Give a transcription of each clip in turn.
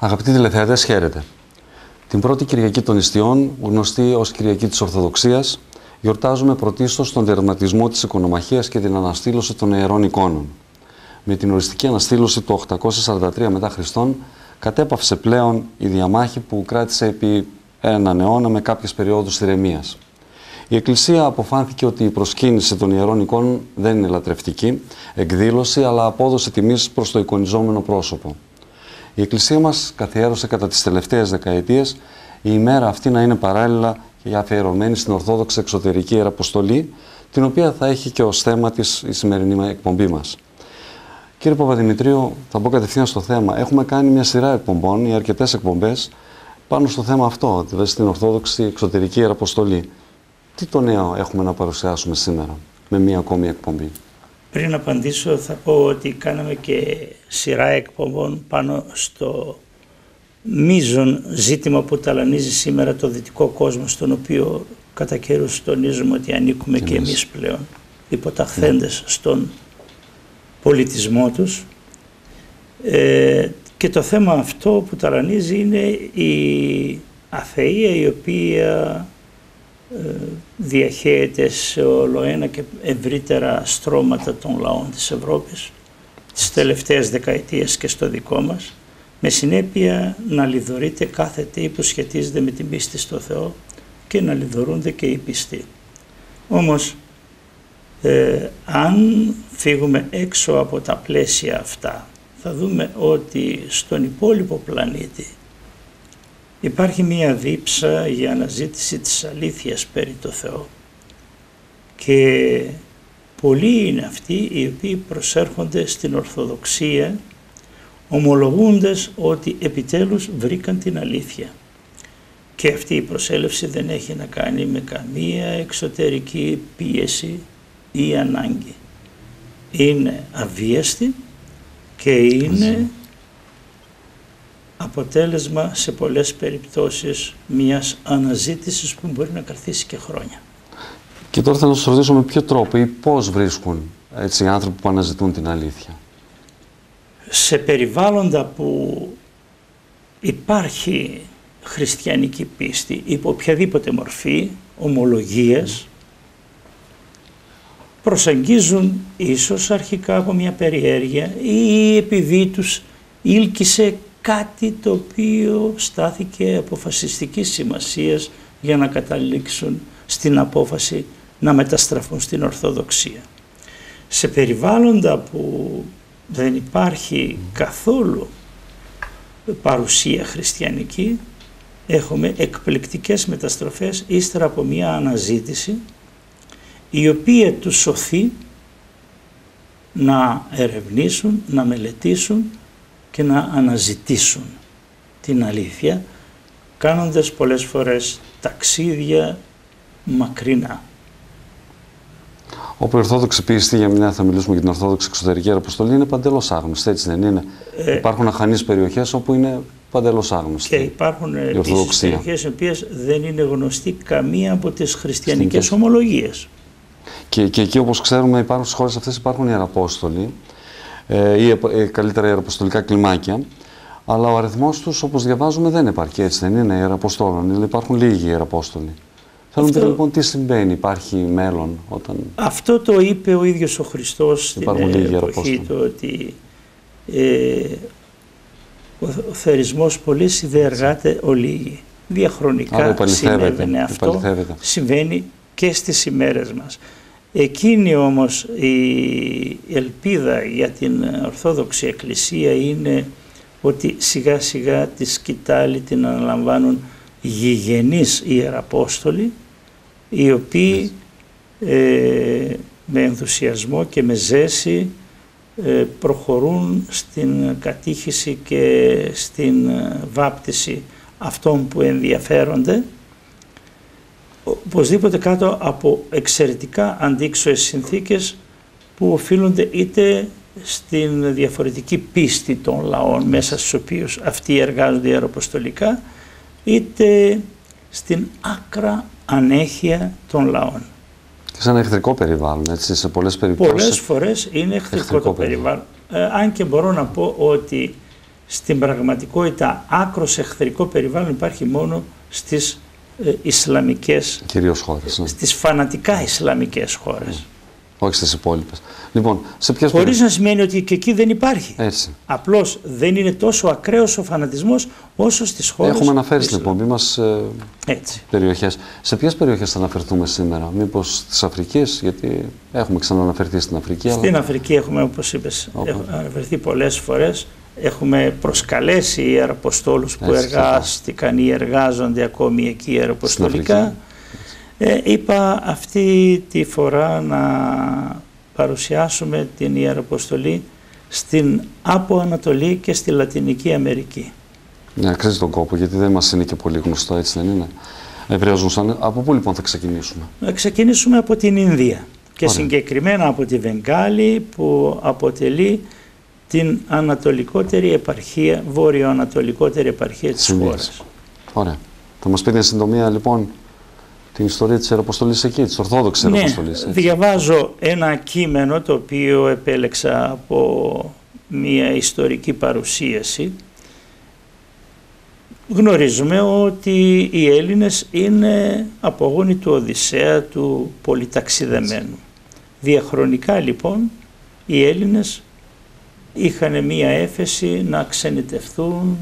Αγαπητοί τηλεθεατές, χαίρετε. Την πρώτη Κυριακή των Ιστιών, γνωστή ως Κυριακή της Ορθοδοξίας, γιορτάζουμε πρωτίστως τον τερματισμό της οικονομαχίας και την αναστήλωση των ιερών εικόνων. Με την οριστική αναστήλωση του 843 μετά Χριστόν, κατέπαυσε πλέον η διαμάχη που κράτησε επί έναν αιώνα με κάποιες περιόδους ηρεμίας. Η Εκκλησία αποφάνθηκε ότι η προσκύνηση των ιερών εικόνων δεν είναι λατρευτική εκδήλωση, αλλά απόδοση τιμής προς το εικονιζόμενο πρόσωπο. Η Εκκλησία μας καθιέρωσε κατά τις τελευταίες δεκαετίες η ημέρα αυτή να είναι παράλληλα και αφιερωμένη στην Ορθόδοξη Εξωτερική Ιεραποστολή, την οποία θα έχει και ως θέμα της η σημερινή εκπομπή μας. Κύριε Παπαδημητρίου, θα μπω κατευθείαν στο θέμα. Έχουμε κάνει μια σειρά εκπομπών ή αρκετές εκπομπές πάνω στο θέμα αυτό, δηλαδή στην Ορθόδοξη Εξωτερική Ιεραποστολή. Τι το νέο έχουμε να παρουσιάσουμε σήμερα με μια ακόμη εκπομπή? Πριν απαντήσω θα πω ότι κάναμε και σειρά εκπομπών πάνω στο μείζον ζήτημα που ταλανίζει σήμερα το δυτικό κόσμο, στον οποίο κατά καιρούς τονίζουμε ότι ανήκουμε και εμείς πλέον, υποταχθέντες στον πολιτισμό τους. Και το θέμα αυτό που ταλανίζει είναι η αθεία, η οποία διαχέεται σε ολοένα και ευρύτερα στρώματα των λαών της Ευρώπης τις τελευταίες δεκαετίες και στο δικό μας, με συνέπεια να λιδωρείται κάθε τι που σχετίζεται με την πίστη στο Θεό και να λιδωρούνται και οι πιστοί. Όμως, αν φύγουμε έξω από τα πλαίσια αυτά, θα δούμε ότι στον υπόλοιπο πλανήτη υπάρχει μία δίψα για αναζήτηση της αλήθειας περί το Θεό. Και πολλοί είναι αυτοί οι οποίοι προσέρχονται στην Ορθοδοξία ομολογούντες ότι επιτέλους βρήκαν την αλήθεια. Και αυτή η προσέλευση δεν έχει να κάνει με καμία εξωτερική πίεση ή ανάγκη. Είναι αβίαστη και είναι αποτέλεσμα σε πολλές περιπτώσεις μιας αναζήτησης που μπορεί να κρατήσει και χρόνια. Και τώρα θέλω να σας ρωτήσω με ποιο τρόπο ή πώς βρίσκουν έτσι οι άνθρωποι που αναζητούν την αλήθεια? Σε περιβάλλοντα που υπάρχει χριστιανική πίστη υπό οποιαδήποτε μορφή, ομολογίες, προσεγγίζουν ίσως αρχικά από μια περιέργεια ή επειδή τους ήλκησε κάτι το οποίο στάθηκε αποφασιστικής σημασίας για να καταλήξουν στην απόφαση να μεταστραφούν στην Ορθοδοξία. Σε περιβάλλοντα που δεν υπάρχει καθόλου παρουσία χριστιανική, έχουμε εκπληκτικές μεταστροφές ύστερα από μια αναζήτηση η οποία τους σωθεί να ερευνήσουν, να μελετήσουν και να αναζητήσουν την αλήθεια, κάνοντας πολλές φορές ταξίδια μακρινά. Όπου η Ορθόδοξη πίστη, για μια θα μιλήσουμε για την Ορθόδοξη Εξωτερική Ιεραποστολή, είναι παντελώς άγνωστη, έτσι δεν είναι? Υπάρχουν αχανείς περιοχές όπου είναι παντελώς άγνωστη. Και υπάρχουν επίσης περιοχές οι οποίες δεν είναι γνωστή καμία από τις χριστιανικές ομολογίες. Και εκεί, όπως ξέρουμε, υπάρχουν στις χώρες αυτές υπάρχουν ιεραπόστολοι ή καλύτερα ιεραποστολικά κλιμάκια, αλλά ο αριθμός τους, όπως διαβάζουμε, δεν επαρκεί, έτσι δεν είναι, ιεραπόστολων? Δηλαδή υπάρχουν λίγοι ιεραπόστολοι. Θέλω να πείτε λοιπόν τι συμβαίνει, υπάρχει μέλλον όταν... Αυτό το είπε ο ίδιος ο Χριστός στην εποχή του, ότι ο θερισμός πολλής ιδιεργάται ολίγη. Διαχρονικά συνέβαινε αυτό, συμβαίνει και στις ημέρες μας. Εκείνη όμως η ελπίδα για την Ορθόδοξη Εκκλησία είναι ότι σιγά σιγά τη σκητάλη την αναλαμβάνουν γηγενείς ιεραπόστολοι, οι οποίοι με ενθουσιασμό και με ζέση προχωρούν στην κατήχηση και στην βάπτιση αυτών που ενδιαφέρονται, οπωσδήποτε κάτω από εξαιρετικά αντίξωες συνθήκες που οφείλονται είτε στην διαφορετική πίστη των λαών μέσα στους οποίους αυτοί εργάζονται ιεραποστολικά, είτε στην άκρα ανέχεια των λαών. Και σε ένα εχθρικό περιβάλλον, έτσι, σε πολλές περιπτώσεις. Πολλές φορές είναι εχθρικό το περιβάλλον. Αν και μπορώ να πω ότι στην πραγματικότητα άκρος εχθρικό περιβάλλον υπάρχει μόνο στις Ισλαμικές, κυρίως χώρες, ναι. Στις φανατικά Ισλαμικές χώρες. Όχι στις υπόλοιπες. Λοιπόν, σε ποιες χωρίς να σημαίνει ότι και εκεί δεν υπάρχει. Έτσι. Απλώς δεν είναι τόσο ακραίος ο φανατισμός όσο στις χώρες. Έχουμε αναφέρει στην εκπομπή μας περιοχές. Σε ποιες περιοχές θα αναφερθούμε σήμερα, μήπως της Αφρικής, γιατί έχουμε ξανααναφερθεί στην Αφρική. Στην Αφρική έχουμε, όπως είπες, έχουμε αναφερθεί πολλές φορές. Έχουμε προσκαλέσει ιεραποστόλους που εργάστηκαν ή εργάζονται ακόμη εκεί ιεραποστολικά. Είπα αυτή τη φορά να παρουσιάσουμε την Ιεραποστολή στην Άπο Ανατολή και στη Λατινική Αμερική. Ναι, αξίζει τον κόπο, γιατί δεν μας είναι και πολύ γνωστό, έτσι δεν είναι. Από πού λοιπόν θα ξεκινήσουμε? Θα ξεκινήσουμε από την Ινδία και συγκεκριμένα από τη Βενγκάλη, που αποτελεί την ανατολικότερη επαρχία, βόρειο-ανατολικότερη επαρχία της χώρας. Ωραία. Θα μας πείτε εν συντομία λοιπόν την ιστορία της Ιεραποστολής εκεί, της Ορθόδοξης Ιεραποστολής. Διαβάζω ένα κείμενο το οποίο επέλεξα από μια ιστορική παρουσίαση. Γνωρίζουμε ότι οι Έλληνες είναι απογόνοι του Οδυσσέα, του πολυταξιδεμένου. Διαχρονικά λοιπόν οι Έλληνες είχαν μία έφεση να ξενιτευθούν,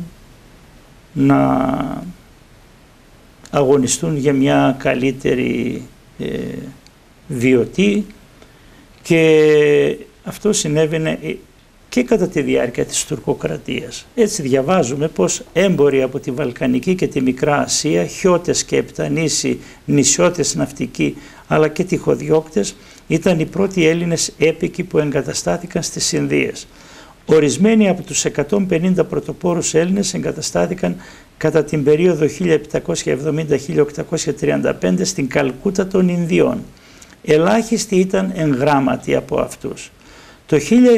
να αγωνιστούν για μια καλύτερη βιωτή, και αυτό συνέβαινε και κατά τη διάρκεια της τουρκοκρατίας. Έτσι διαβάζουμε πως έμποροι από τη Βαλκανική και τη Μικρά Ασία, χιώτες και επτανήσοι, νησιώτες ναυτικοί αλλά και τυχοδιώκτες ήταν οι πρώτοι Έλληνες έπικοι που εγκαταστάθηκαν στις Ινδίες. Ορισμένοι από τους 150 πρωτοπόρους Έλληνες εγκαταστάθηκαν κατά την περίοδο 1770-1835 στην Καλκούτα των Ινδιών. Ελάχιστοι ήταν εγγράμματοι από αυτούς. Το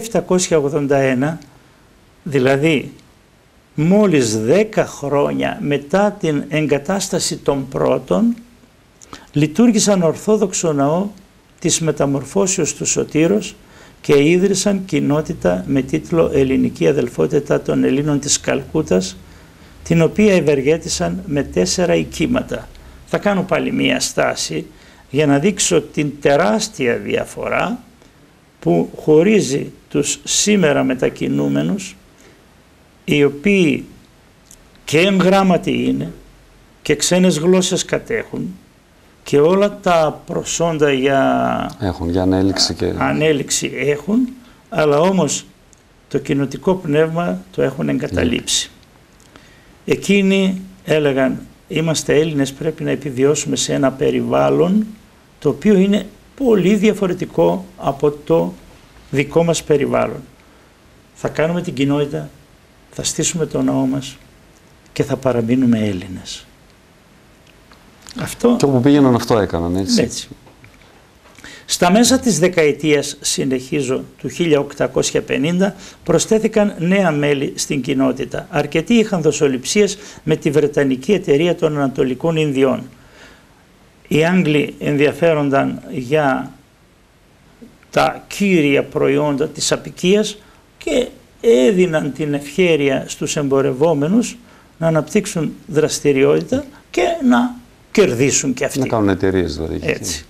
1781, δηλαδή μόλις 10 χρόνια μετά την εγκατάσταση των πρώτων, λειτουργήσαν ορθόδοξο ναό της Μεταμορφώσεως του Σωτήρος και ίδρυσαν κοινότητα με τίτλο «Ελληνική Αδελφότητα των Ελλήνων της Καλκούτας», την οποία ευεργέτησαν με 4 οικίματα. Θα κάνω πάλι μία στάση για να δείξω την τεράστια διαφορά που χωρίζει τους σήμερα μετακινούμενους, οι οποίοι και εγγράμματοι είναι και ξένες γλώσσες κατέχουν και όλα τα προσόντα για ανέλυξη έχουν, αλλά όμως το κοινοτικό πνεύμα το έχουν εγκαταλείψει. Εκείνοι έλεγαν, είμαστε Έλληνες, πρέπει να επιβιώσουμε σε ένα περιβάλλον το οποίο είναι πολύ διαφορετικό από το δικό μας περιβάλλον. Θα κάνουμε την κοινότητα, θα στήσουμε το ναό μας και θα παραμείνουμε Έλληνες. Αυτό, και όπου πήγαιναν αυτό έκαναν, έτσι. Στα μέσα της δεκαετίας, συνεχίζω, του 1850 προσθέθηκαν νέα μέλη στην κοινότητα. Αρκετοί είχαν δοσοληψίες με τη Βρετανική εταιρεία των Ανατολικών Ινδιών. Οι Άγγλοι ενδιαφέρονταν για τα κύρια προϊόντα της αποικίας και έδιναν την ευχέρεια στους εμπορευόμενους να αναπτύξουν δραστηριότητα και να κερδίσουν και αυτοί. Να κάνουν εταιρείες δηλαδή. Έτσι.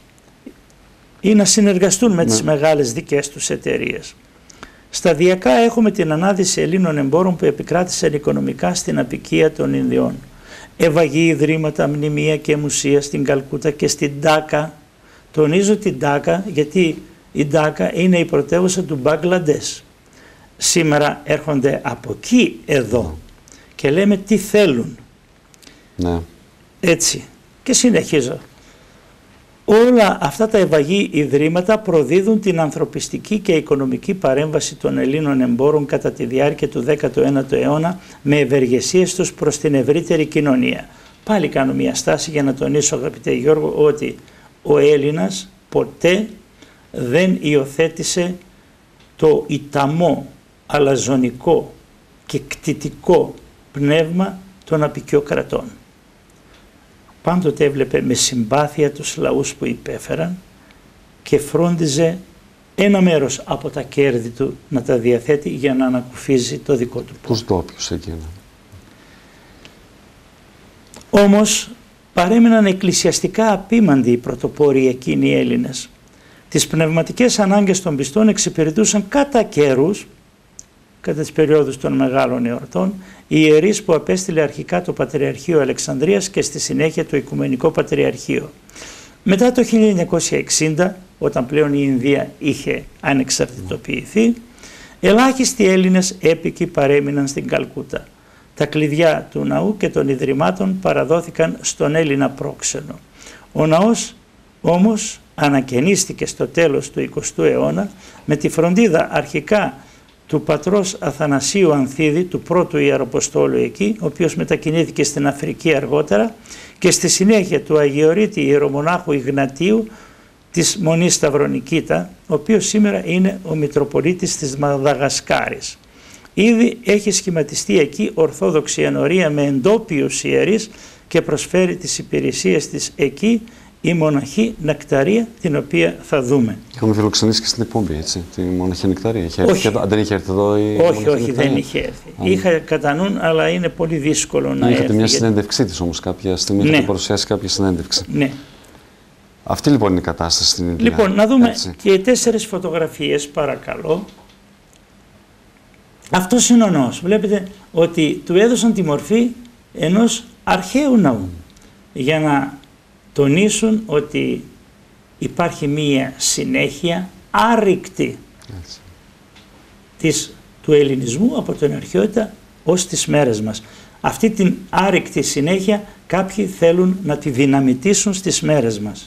Ή να συνεργαστούν με τις μεγάλες δικές τους εταιρείες. Σταδιακά έχουμε την ανάδυση Ελλήνων εμπόρων που επικράτησαν οικονομικά στην αποικία των Ινδιών. Ευαγή ιδρύματα, μνημεία και μουσεία στην Καλκούτα και στην Ντάκα. Τονίζω την Ντάκα γιατί η Ντάκα είναι η πρωτεύουσα του Μπαγκλαντές. Σήμερα έρχονται από εκεί εδώ και λέμε τι θέλουν. Ναι. Έτσι. Και συνεχίζω. Όλα αυτά τα ευαγή ιδρύματα προδίδουν την ανθρωπιστική και οικονομική παρέμβαση των Ελλήνων εμπόρων κατά τη διάρκεια του 19ου αιώνα με ευεργεσίες τους προς την ευρύτερη κοινωνία. Πάλι κάνω μια στάση για να τονίσω, αγαπητέ Γιώργο, ότι ο Έλληνας ποτέ δεν υιοθέτησε το ηταμό, αλαζονικό και κτητικό πνεύμα των αποικιοκρατών. Πάντοτε έβλεπε με συμπάθεια τους λαούς που υπέφεραν και φρόντιζε ένα μέρος από τα κέρδη του να τα διαθέτει για να ανακουφίζει το δικό του. Τους ντόπιους εκείνα. Όμως παρέμειναν εκκλησιαστικά απίμαντοι οι πρωτοπόροι εκείνοι οι Έλληνες. Τις πνευματικές ανάγκες των πιστών εξυπηρετούσαν κατά καιρούς, κατά τις περιόδους των μεγάλων εορτών, οι ιερείς που απέστειλε αρχικά το Πατριαρχείο Αλεξανδρίας και στη συνέχεια το Οικουμενικό Πατριαρχείο. Μετά το 1960, όταν πλέον η Ινδία είχε ανεξαρτητοποιηθεί, ελάχιστοι Έλληνες έπικοι παρέμειναν στην Καλκούτα. Τα κλειδιά του ναού και των ιδρυμάτων παραδόθηκαν στον Έλληνα πρόξενο. Ο ναός όμως ανακαινίστηκε στο τέλος του 20ου αιώνα με τη φροντίδα αρχικά του πατρός Αθανασίου Ανθίδη, του πρώτου Ιεραποστόλου εκεί, ο οποίος μετακινήθηκε στην Αφρική αργότερα, και στη συνέχεια του Αγιορείτη Ιερομονάχου Ιγνατίου της Μονής Σταυρονικήτα, ο οποίος σήμερα είναι ο Μητροπολίτης της Μαδαγασκάρης. Ήδη έχει σχηματιστεί εκεί ορθόδοξη ενορία με εντόπιους ιερείς και προσφέρει τις υπηρεσίες της εκεί η μοναχή Νεκταρία, την οποία θα δούμε. Είχαμε φιλοξενήσει και στην εκπομπή, έτσι, τη μοναχή Νεκταρία. Δεν είχε έρθει εδώ η Όχι, δεν είχε έρθει. Είχα κατά νου, αλλά είναι πολύ δύσκολο να έρθει. Είχατε μια συνέντευξή της όμως κάποια στιγμή, είχατε παρουσιάσει κάποια συνέντευξη. Ναι. Αυτή λοιπόν είναι η κατάσταση στην Ινδία. Λοιπόν, να δούμε και 4 φωτογραφίες, παρακαλώ. Αυτός είναι ο ναός. Βλέπετε ότι του έδωσαν τη μορφή ενός αρχαίου ναού για να τονίσουν ότι υπάρχει μία συνέχεια άρρηκτη του ελληνισμού από την αρχαιότητα ως τις μέρες μας. Αυτή την άρρηκτη συνέχεια κάποιοι θέλουν να τη δυναμητήσουν στις μέρες μας.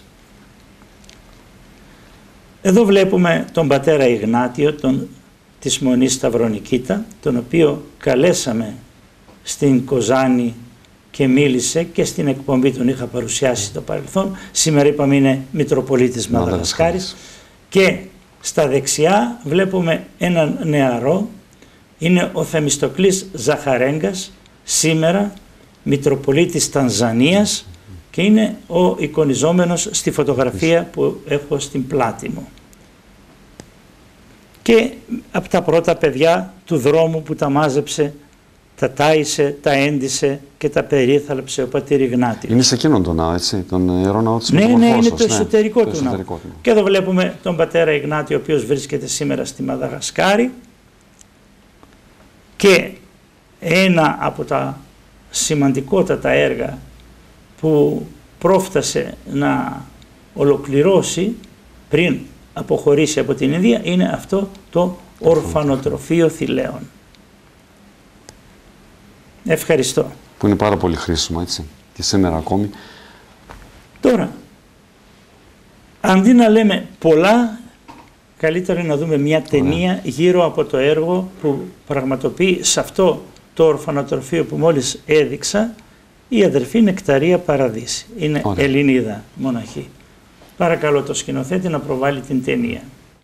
Εδώ βλέπουμε τον πατέρα Ιγνάτιο της Μονής Σταυρονικήτα, τον οποίο καλέσαμε στην Κοζάνη και μίλησε και στην εκπομπή τον είχα παρουσιάσει στο παρελθόν. Σήμερα είπαμε είναι Μητροπολίτης Μαδαγασκάρης. Και στα δεξιά βλέπουμε έναν νεαρό, είναι ο Θεμιστοκλής Ζαχαρέγκας, σήμερα Μητροπολίτης Τανζανίας, και είναι ο εικονιζόμενος στη φωτογραφία που έχω στην πλάτη μου. Και από τα πρώτα παιδιά του δρόμου που τα μάζεψε, τα τάισε, τα έντισε και τα περίθαλψε ο πατήρ Ιγνάτιος. Είναι σε εκείνον τον ναό, έτσι, τον ιερό ναό της Μεταμορφώσεως. Ναι, είναι το εσωτερικό του ναού. Και εδώ βλέπουμε τον πατέρα Ιγνάτιο, ο οποίος βρίσκεται σήμερα στη Μαδαγασκάρη, και ένα από τα σημαντικότατα έργα που πρόφτασε να ολοκληρώσει πριν αποχωρήσει από την Ινδία είναι αυτό το ορφανοτροφείο Θηλαίων. Ευχαριστώ. Που είναι πάρα πολύ χρήσιμο, έτσι, και σήμερα ακόμη. Τώρα, αντί να λέμε πολλά, καλύτερα να δούμε μια ταινία γύρω από το έργο που πραγματοποιεί σε αυτό το ορφανοτροφείο που μόλις έδειξα η αδερφή Νεκταρία Παραδίση. Είναι Ελληνίδα μοναχή. Παρακαλώ το σκηνοθέτη να προβάλλει την ταινία.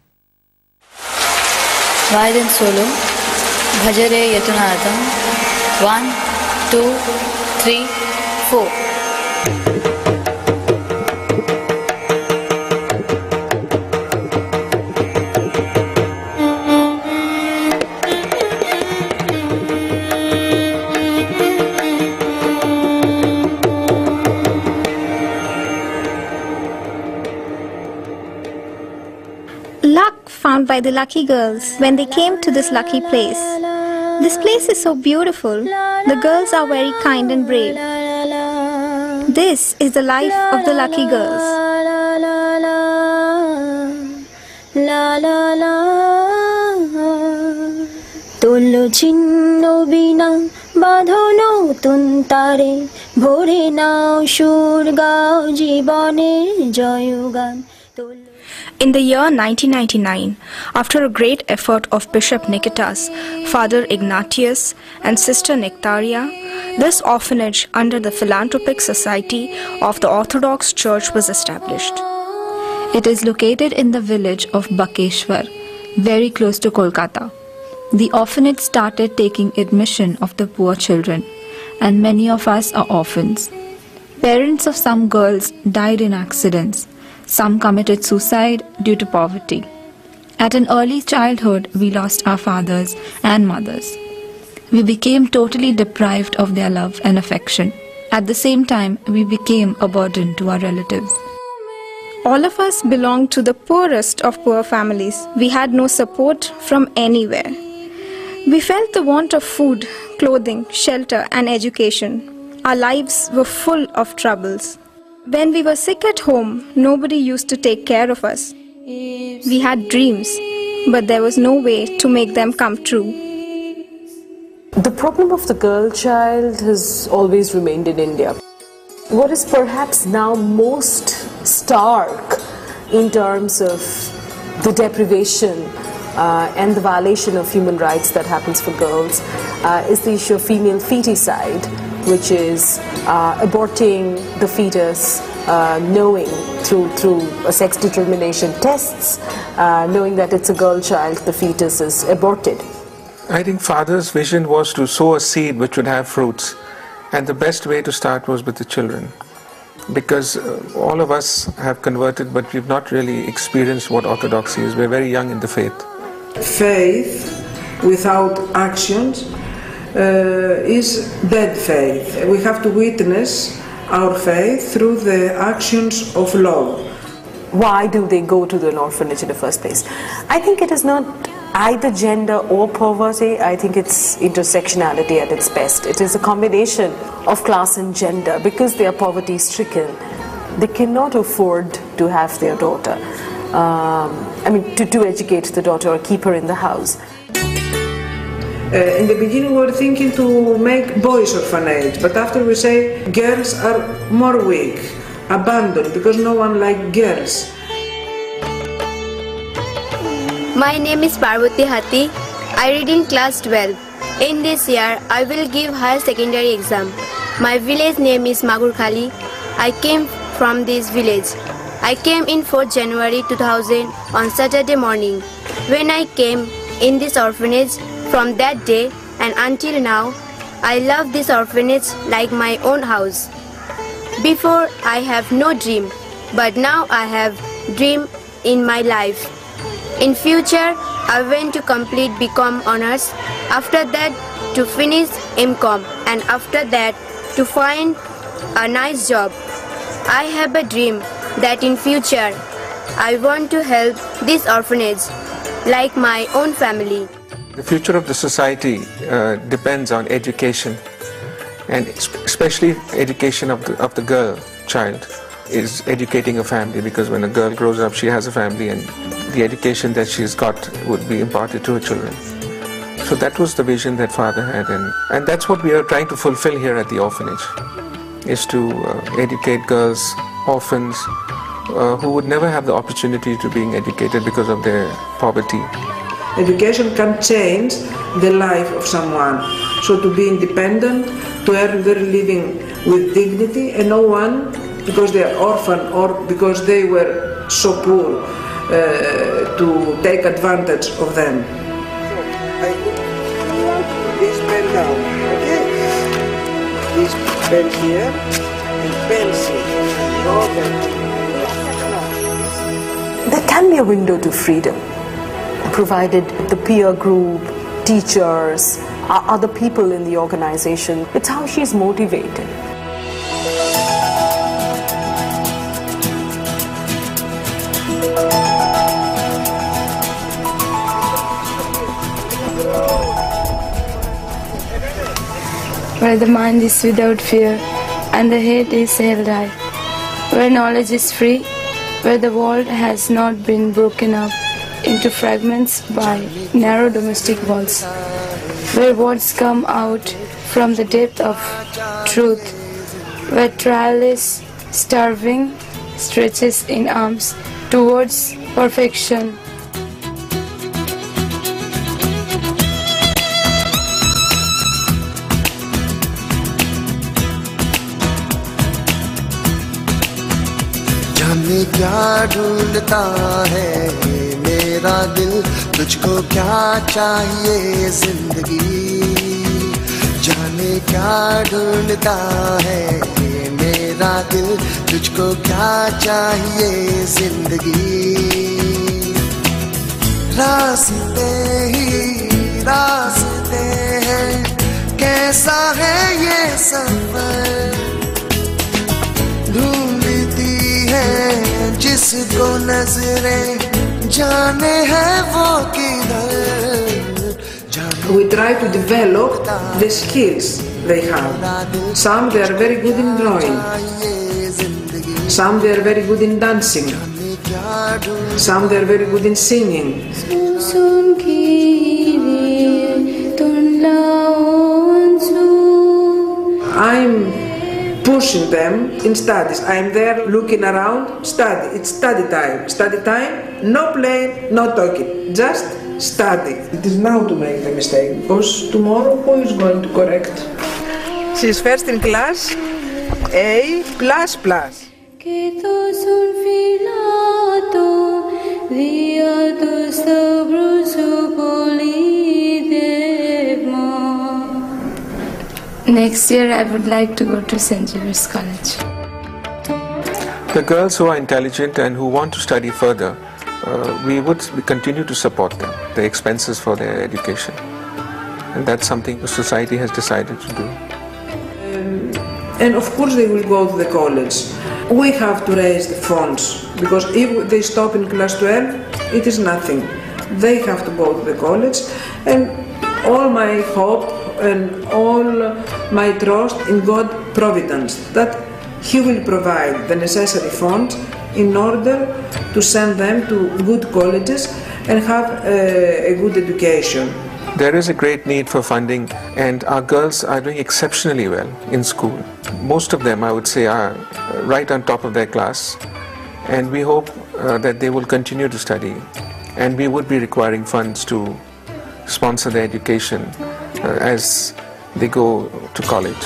Violin solo, Bhajare Yatunadam, 1, 2, 3, 4. Found by the lucky girls when they came to this lucky place. This place is so beautiful. The girls are very kind and brave. This is the life of the lucky girls. Tolo chinno bina badhono tuntare bhore nao shur gao jiboner joyogan. In the year 1999, after a great effort of Bishop Nikitas, Father Ignatius and Sister Nectaria, this orphanage under the Philanthropic Society of the Orthodox Church was established. It is located in the village of Bakeshwar, very close to Kolkata. The orphanage started taking admission of the poor children, and many of us are orphans. Parents of some girls died in accidents. Some committed suicide due to poverty. At an early childhood, we lost our fathers and mothers. We became totally deprived of their love and affection. At the same time, we became a burden to our relatives. All of us belonged to the poorest of poor families. We had no support from anywhere. We felt the want of food, clothing, shelter, and education. Our lives were full of troubles. When we were sick at home, nobody used to take care of us. We had dreams, but there was no way to make them come true. The problem of the girl child has always remained in India. What is perhaps now most stark in terms of the deprivation and the violation of human rights that happens for girls is the issue of female feticide, which is aborting the fetus, knowing through a sex determination tests, knowing that it's a girl child, the fetus is aborted. I think father's vision was to sow a seed which would have fruits, and the best way to start was with the children, because all of us have converted, but we've not really experienced what orthodoxy is. We're very young in the faith. Faith without actions is dead faith. We have to witness our faith through the actions of love. Why do they go to the orphanage in the first place? I think it is not either gender or poverty. I think it's intersectionality at its best. It is a combination of class and gender. Because they are poverty stricken, they cannot afford to have their daughter. To educate the daughter or keep her in the house. In the beginning we were thinking to make boys orphanage, but after we say girls are more weak, abandoned, because no one likes girls. My name is Parvati Hati. I read in class 12. In this year, I will give higher secondary exam. My village name is Magurkhali. I came from this village. I came in 4th January 2000 on Saturday morning. When I came in this orphanage, from that day and until now, I love this orphanage like my own house. Before, I have no dream, but now I have dream in my life. In future, I want to complete BCom honors, after that to finish MCom, and after that to find a nice job. I have a dream that in future I want to help this orphanage like my own family. The future of the society depends on education, and especially education of the girl child is educating a family, because when a girl grows up she has a family, and the education that she's got would be imparted to her children. So that was the vision that father had, and that's what we are trying to fulfill here at the orphanage, is to educate girls, orphans, who would never have the opportunity to being educated because of their poverty. Education can change the life of someone. So to be independent, to earn their living with dignity, and no one, because they are orphan or because they were so poor, to take advantage of them. I put this pen down, okay? This pen here and pencil. There can be a window to freedom, provided the peer group, teachers, other people in the organization. It's how she's motivated. Where the mind is without fear and the head is held high, where knowledge is free, where the world has not been broken up into fragments by narrow domestic walls, where words come out from the depth of truth, where tireless starving stretches in arms towards perfection. जाने क्या ढूंढता है मेरा दिल, तुझको क्या चाहिए जिंदगी, जाने क्या ढूंढता है मेरा दिल, तुझको क्या चाहिए जिंदगी। रास्ते ही रास्ते हैं, कैसा है ये सफर, ढूंढती है जिसको नजरें, जाने है वो किधर। We try to develop the skills they have. Some they are very good in drawing, some they are very good in dancing, some they are very good in singing. I'm pushing them in studies. I'm there looking around, study. It's study time. Study time, no playing, no talking, just study. It is now to make the mistake, because tomorrow who is going to correct? She is first in class, A++. Next year I would like to go to St. Xavier's College. The girls who are intelligent and who want to study further, we would continue to support them, the expenses for their education. And that's something the society has decided to do. And of course they will go to the college. We have to raise the funds, because if they stop in class 12, it is nothing. They have to go to the college, and all my hope and all my trust in God's providence, that He will provide the necessary funds in order to send them to good colleges and have a good education. There is a great need for funding, and our girls are doing exceptionally well in school. Most of them, I would say, are right on top of their class, and we hope that they will continue to study, and we would be requiring funds to sponsor their education as they go to college.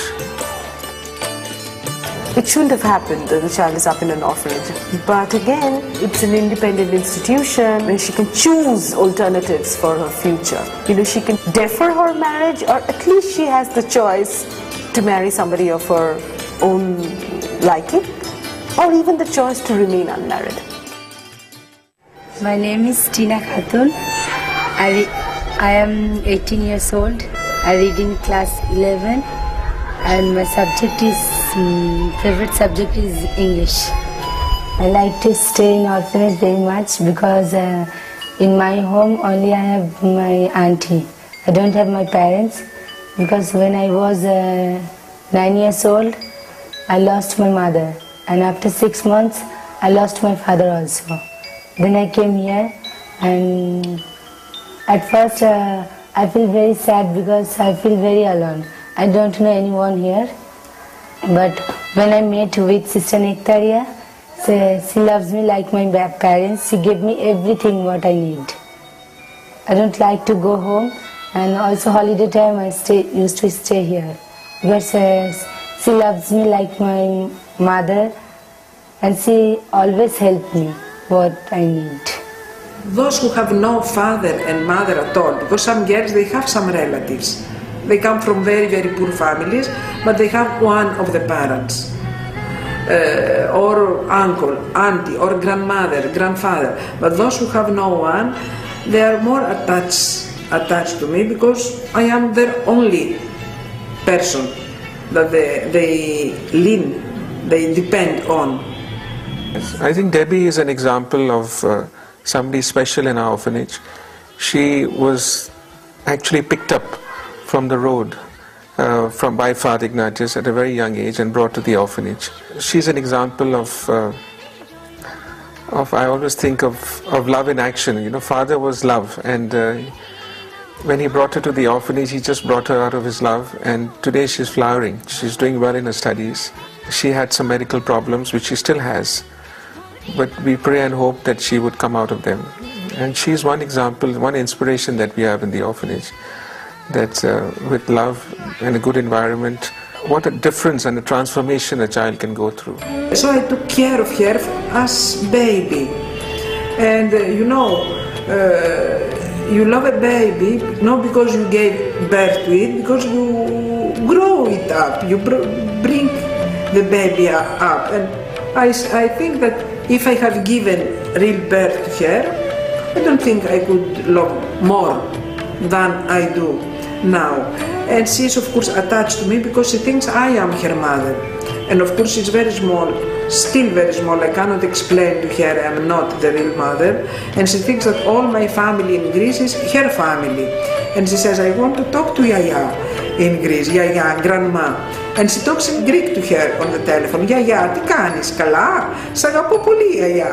It shouldn't have happened that the child is up in an orphanage. But again, it's an independent institution where she can choose alternatives for her future. You know, she can defer her marriage, or at least she has the choice to marry somebody of her own liking, or even the choice to remain unmarried. My name is Tina Khatun. I am 18 years old. I read in class 11, and my subject is favorite subject is English. I like to stay in orphanage very much because in my home only I have my auntie. I don't have my parents, because when I was 9 years old, I lost my mother, and after 6 months I lost my father also. Then I came here, and at first I feel very sad because I feel very alone. I don't know anyone here. But when I met with Sister Nectaria, she loves me like my parents. She gave me everything what I need. I don't like to go home, and also holiday time I used to stay here, because she loves me like my mother, and she always helped me what I need. Those who have no father and mother at all, because some girls, they have some relatives. They come from very, very poor families, but they have one of the parents, or uncle, auntie, or grandmother, grandfather. But those who have no one, they are more attached to me, because I am their only person that they depend on. I think Debbie is an example of somebody special in our orphanage. She was actually picked up from the road by Father Ignatius at a very young age and brought to the orphanage. She's an example of I always think of love in action. You know, Father was love, and when he brought her to the orphanage, he just brought her out of his love, and today she's flowering. She's doing well in her studies. She had some medical problems, which she still has, but we pray and hope that she would come out of them. And she's one example, one inspiration that we have in the orphanage, that with love and a good environment, what a difference and a transformation a child can go through. So I took care of her as baby, and you love a baby not because you gave birth to it, because you grow it up, you bring the baby up. And I think that if I have given real birth to her, I don't think I could love more than I do now. And she is of course attached to me because she thinks I am her mother. And of course she's very small, still very small. I cannot explain to her I am not the real mother. And she thinks that all my family in Greece is her family. And she says, I want to talk to Yaya in Greece, Yaya, grandma. And she talks in Greek to her on the telephone. Yaya, τι κάνεις, καλά, σ' αγαπώ πολύ, Yaya.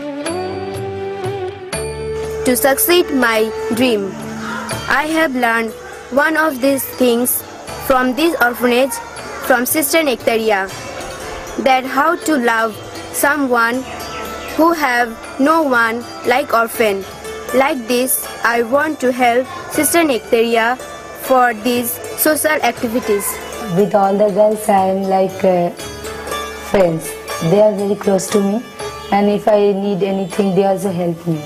To succeed my dream, I have learned one of these things from this orphanage, from Sister Nectaria, that how to love someone who have no one like orphan. Like this, I want to help Sister Nectaria for these social activities. With all the girls, I am like friends. They are very close to me, and if I need anything, they also help me.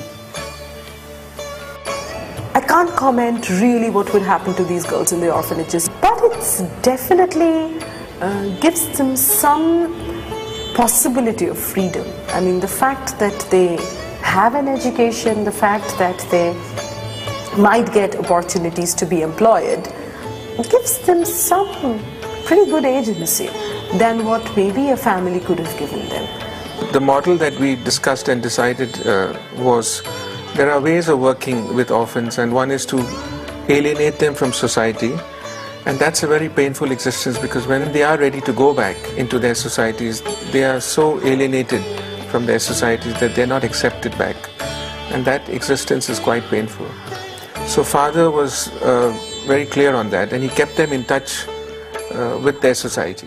I can't comment really what will happen to these girls in the orphanages, but it's definitely gives them some possibility of freedom. I mean, the fact that they have an education, the fact that they might get opportunities to be employed, gives them some pretty good agency than what maybe a family could have given them. The model that we discussed and decided was there are ways of working with orphans, and one is to alienate them from society, and that's a very painful existence because when they are ready to go back into their societies, they are so alienated from their societies that they're not accepted back, and that existence is quite painful. So Father was very clear on that, and he kept them in touch with their society.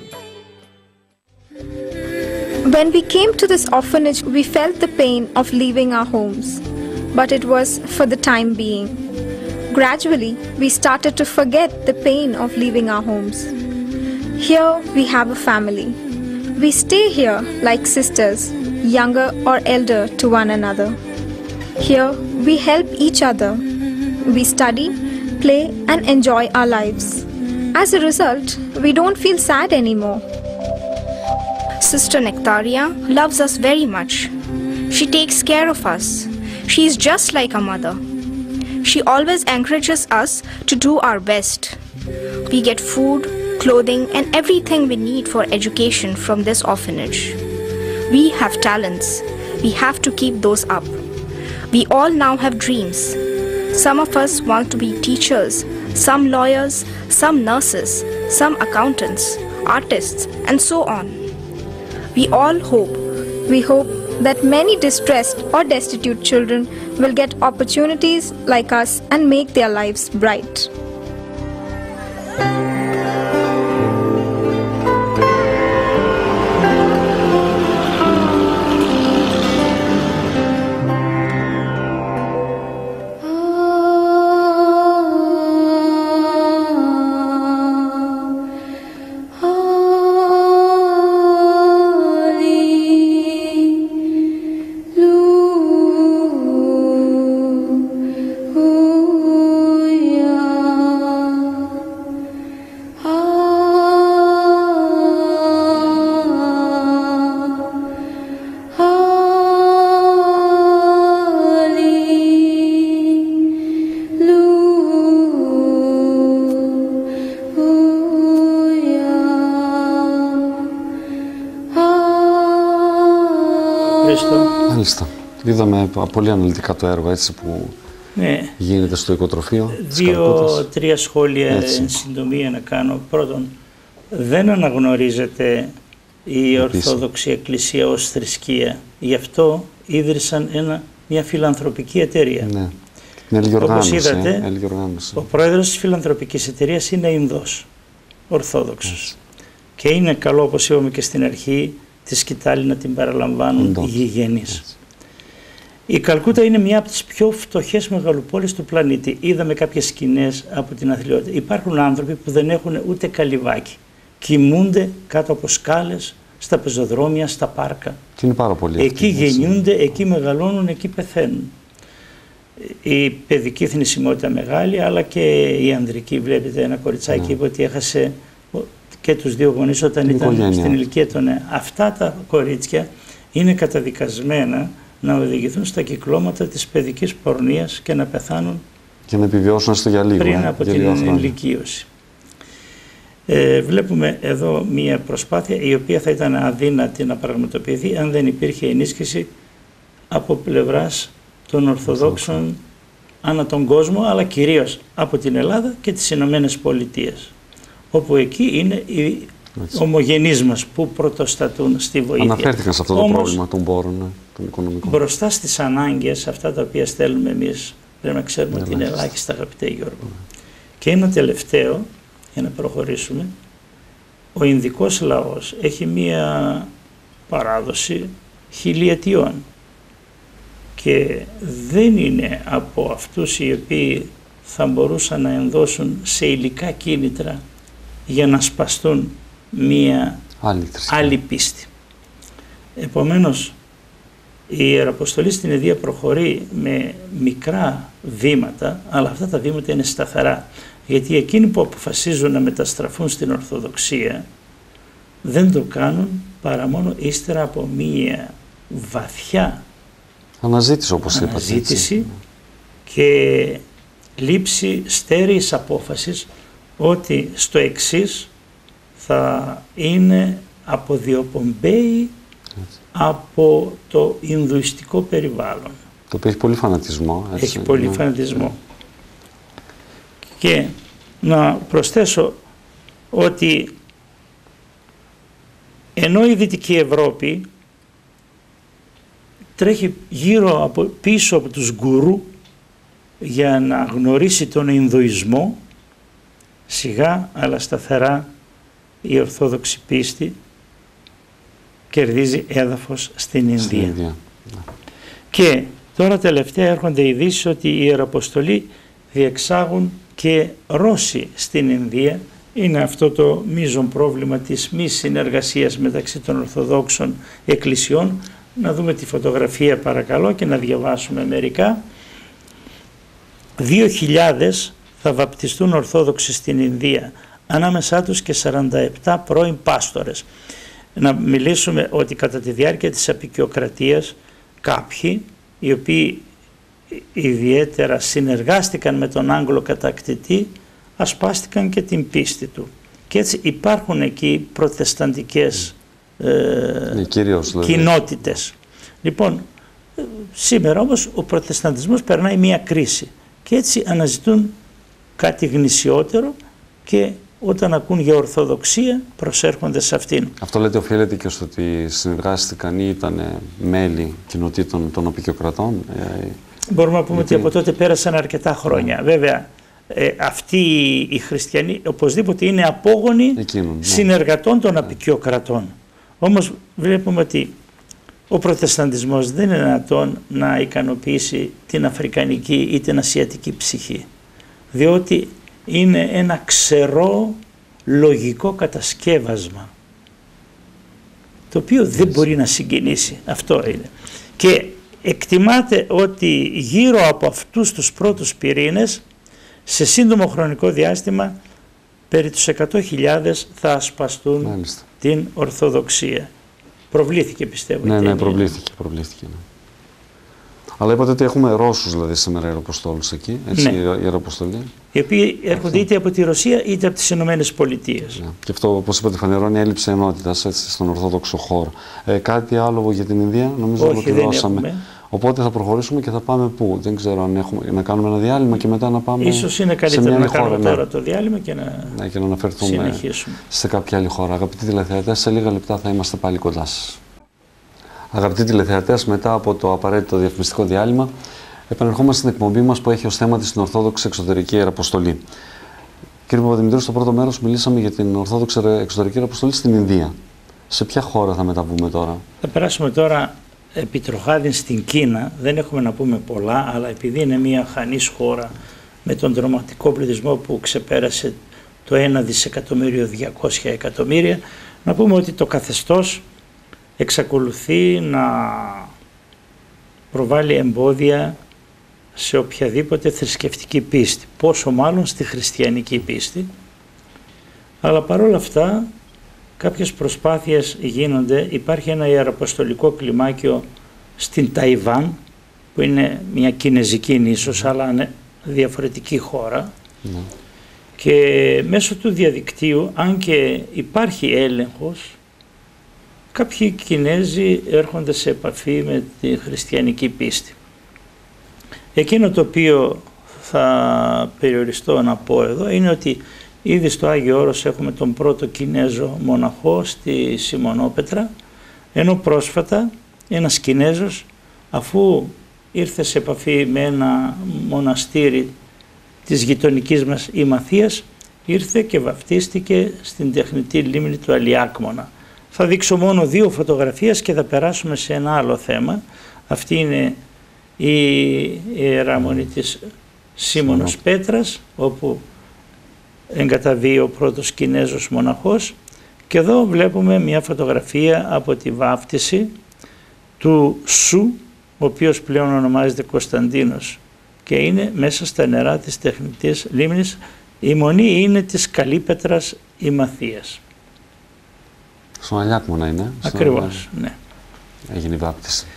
When we came to this orphanage, we felt the pain of leaving our homes, but it was for the time being. Gradually, we started to forget the pain of leaving our homes. Here we have a family. We stay here like sisters, younger or elder to one another. Here we help each other. We study, play and enjoy our lives. As a result, we don't feel sad anymore. Sister Nectaria loves us very much. She takes care of us. She is just like a mother. She always encourages us to do our best. We get food, clothing and everything we need for education from this orphanage. We have talents. We have to keep those up. We all now have dreams. Some of us want to be teachers, some lawyers, some nurses, some accountants, artists, and so on. We all hope. We hope that many distressed or destitute children will get opportunities like us and make their lives bright. Μάλιστα. Είδαμε πολύ αναλυτικά το έργο έτσι που γίνεται στο οικοτροφείο. Δύο-τρία σχόλια εν συντομία να κάνω. Πρώτον, δεν αναγνωρίζεται η Ορθόδοξη Εκκλησία ως θρησκεία. Γι' αυτό ίδρυσαν μια φιλανθρωπική εταιρεία. Ναι. Όπως είδατε, ο πρόεδρος της φιλανθρωπικής εταιρείας είναι Ινδός, Ορθόδοξος. Και είναι καλό, όπως είπαμε και στην αρχή, τη σκητάλη να την παραλαμβάνουν οι γηγενείς. Η Καλκούτα είναι μια από τις πιο φτωχές μεγαλοπόλεις του πλανήτη. Είδαμε κάποιες σκηνές από την αθλειότητα. Υπάρχουν άνθρωποι που δεν έχουν ούτε καλυβάκι. Κοιμούνται κάτω από σκάλες, στα πεζοδρόμια, στα πάρκα. Και είναι πάρα πολύ εκεί γεννιούνται, εκεί μεγαλώνουν, εκεί πεθαίνουν. Η παιδική θνησιμότητα μεγάλη, αλλά και η ανδρική. Βλέπετε, ένα κοριτσάκι είπε ότι έχασε και τους δύο γονείς όταν ήταν στην ηλικία των νέων. Αυτά τα κορίτσια είναι καταδικασμένα να οδηγηθούν στα κυκλώματα της παιδικής πορνείας και να πεθάνουν και να επιβιώσουν έστω για λίγο, πριν από την ενηλικίωση. Βλέπουμε εδώ μία προσπάθεια η οποία θα ήταν αδύνατη να πραγματοποιηθεί αν δεν υπήρχε ενίσχυση από πλευράς των Ορθοδόξων ανά τον κόσμο, αλλά κυρίως από την Ελλάδα και τις Ηνωμένες Πολιτείες, όπου εκεί είναι οι ομογενείς μας που πρωτοστατούν στη βοήθεια. Αναφέρθηκαν σε αυτό το πρόβλημα των πόρων, των οικονομικών. Μπροστά στις ανάγκες, αυτά τα οποία στέλνουμε εμείς, πρέπει να ξέρουμε ότι είναι ελάχιστα, αγαπητέ Γιώργο. Και ένα τελευταίο, για να προχωρήσουμε, ο Ινδικός λαός έχει μία παράδοση χιλιετιών και δεν είναι από αυτούς οι οποίοι θα μπορούσαν να ενδώσουν σε υλικά κίνητρα για να σπαστούν μία άλλη πίστη. Επομένως, η Ιεραποστολή στην Ινδία προχωρεί με μικρά βήματα, αλλά αυτά τα βήματα είναι σταθερά. Γιατί εκείνοι που αποφασίζουν να μεταστραφούν στην Ορθοδοξία δεν το κάνουν παρά μόνο ύστερα από μία βαθιά αναζήτηση, όπως είπατε, και λήψη στέρεης απόφασης ότι στο εξής θα είναι αποδιοπομπαίοι από το Ινδουιστικό περιβάλλον. Το οποίο έχει πολύ φανατισμό. Έτσι, έχει πολύ φανατισμό. Και να προσθέσω ότι ενώ η Δυτική Ευρώπη τρέχει πίσω από τους γκουρού για να γνωρίσει τον Ινδουισμό, σιγά αλλά σταθερά η Ορθόδοξη πίστη κερδίζει έδαφος στην Ινδία. Και τώρα τελευταία έρχονται ειδήσεις ότι οι Ιεραποστολοί διεξάγουν και Ρώσοι στην Ινδία. Είναι αυτό το μείζον πρόβλημα της μη συνεργασίας μεταξύ των Ορθοδόξων εκκλησιών. Να δούμε τη φωτογραφία παρακαλώ και να διαβάσουμε μερικά. 2.000 θα βαπτιστούν Ορθόδοξοι στην Ινδία, ανάμεσά τους και 47 πρώην πάστορες. Να μιλήσουμε ότι κατά τη διάρκεια της αποικιοκρατίας κάποιοι οι οποίοι ιδιαίτερα συνεργάστηκαν με τον Άγγλο κατακτητή ασπάστηκαν και την πίστη του. Και έτσι υπάρχουν εκεί προτεσταντικές κοινότητες. Λοιπόν, σήμερα όμως ο προτεσταντισμός περνάει μία κρίση και έτσι αναζητούν κάτι γνησιότερο και όταν ακούν για Ορθοδοξία προσέρχονται σε αυτήν. Αυτό λέτε οφείλεται και στο ότι συνεργάστηκαν ή ήταν μέλη κοινοτήτων των αποικιοκρατών. Μπορούμε να πούμε ότι από τότε πέρασαν αρκετά χρόνια. Βέβαια, αυτοί οι χριστιανοί οπωσδήποτε είναι απόγονοι συνεργατών των αποικιοκρατών. Όμως βλέπουμε ότι ο προτεσταντισμός δεν είναι δυνατόν να ικανοποιήσει την αφρικανική ή την ασιατική ψυχή, διότι είναι ένα ξερό λογικό κατασκεύασμα το οποίο δεν μπορεί να συγκινήσει. Αυτό είναι. Και εκτιμάται ότι γύρω από αυτούς τους πρώτους πυρήνες σε σύντομο χρονικό διάστημα περί τους 100.000 θα ασπαστούν την Ορθοδοξία. Προβλήθηκε πιστεύω. Ναι, προβλήθηκε. Ναι. Αλλά είπατε ότι έχουμε Ρώσους δηλαδή σήμερα ιεραποστόλους εκεί, έτσι, ιεραποστολή. Οι οποίοι έρχονται είτε από τη Ρωσία είτε από τις Ηνωμένες Πολιτείες. Ναι. Και αυτό, όπως είπατε, φανερώνει έλλειψη ενότητας στον Ορθόδοξο χώρο. Κάτι άλλο για την Ινδία, νομίζω ολοκληρώσαμε. Οπότε θα προχωρήσουμε και θα πάμε πού. Δεν ξέρω αν έχουμε να κάνουμε ένα διάλειμμα και μετά να πάμε. Ίσως είναι καλύτερο να κάνουμε τώρα το διάλειμμα και και να αναφερθούμε σε κάποια άλλη χώρα. Αγαπητοί τηλεθεατές, σε λίγα λεπτά θα είμαστε πάλι κοντά σας. Αγαπητοί τηλεθεατές, μετά από το απαραίτητο διαφημιστικό διάλειμμα, επανερχόμαστε στην εκπομπή μας που έχει ως θέμα της Ορθόδοξη Εξωτερική Ιεραποστολή. Κύριε Παπαδημητρίου, στο πρώτο μέρος μιλήσαμε για την Ορθόδοξη Εξωτερική Ιεραποστολή στην Ινδία. Σε ποια χώρα θα μεταβούμε τώρα? Θα περάσουμε τώρα επιτροχάδιν στην Κίνα. Δεν έχουμε να πούμε πολλά, αλλά επειδή είναι μια χανής χώρα με τον δραματικό πληθυσμό που ξεπέρασε το 1.200.000.000, να πούμε ότι το καθεστώς εξακολουθεί να προβάλλει εμπόδια σε οποιαδήποτε θρησκευτική πίστη, πόσο μάλλον στη χριστιανική πίστη. Αλλά παρόλα αυτά κάποιες προσπάθειες γίνονται. Υπάρχει ένα ιεραποστολικό κλιμάκιο στην Ταϊβάν, που είναι μια κινεζική νήσος, αλλά είναι διαφορετική χώρα. Και μέσω του διαδικτύου, αν και υπάρχει έλεγχος, κάποιοι Κινέζοι έρχονται σε επαφή με τη χριστιανική πίστη. Εκείνο το οποίο θα περιοριστώ να πω εδώ είναι ότι ήδη στο Άγιο Όρος έχουμε τον πρώτο Κινέζο μοναχό στη Σιμονόπετρα, ενώ πρόσφατα ένας Κινέζος, αφού ήρθε σε επαφή με ένα μοναστήρι της γειτονικής μας Ημαθίας, ήρθε και βαφτίστηκε στην τεχνητή λίμνη του Αλιάκμονα. Θα δείξω μόνο 2 φωτογραφίες και θα περάσουμε σε ένα άλλο θέμα. Αυτή είναι η Ιερά Μονή της Σίμωνος Πέτρας, όπου εγκαταβεί ο πρώτος Κινέζος μοναχός, και εδώ βλέπουμε μια φωτογραφία από τη βάφτιση του Σου, ο οποίος πλέον ονομάζεται Κωνσταντίνος και είναι μέσα στα νερά της τεχνητής λίμνης. Η μονή είναι της Καλύπετρας Ημαθίας. Στον Αλιάκμονα είναι. Ακριβώς, ναι. Έγινε η βάπτιση.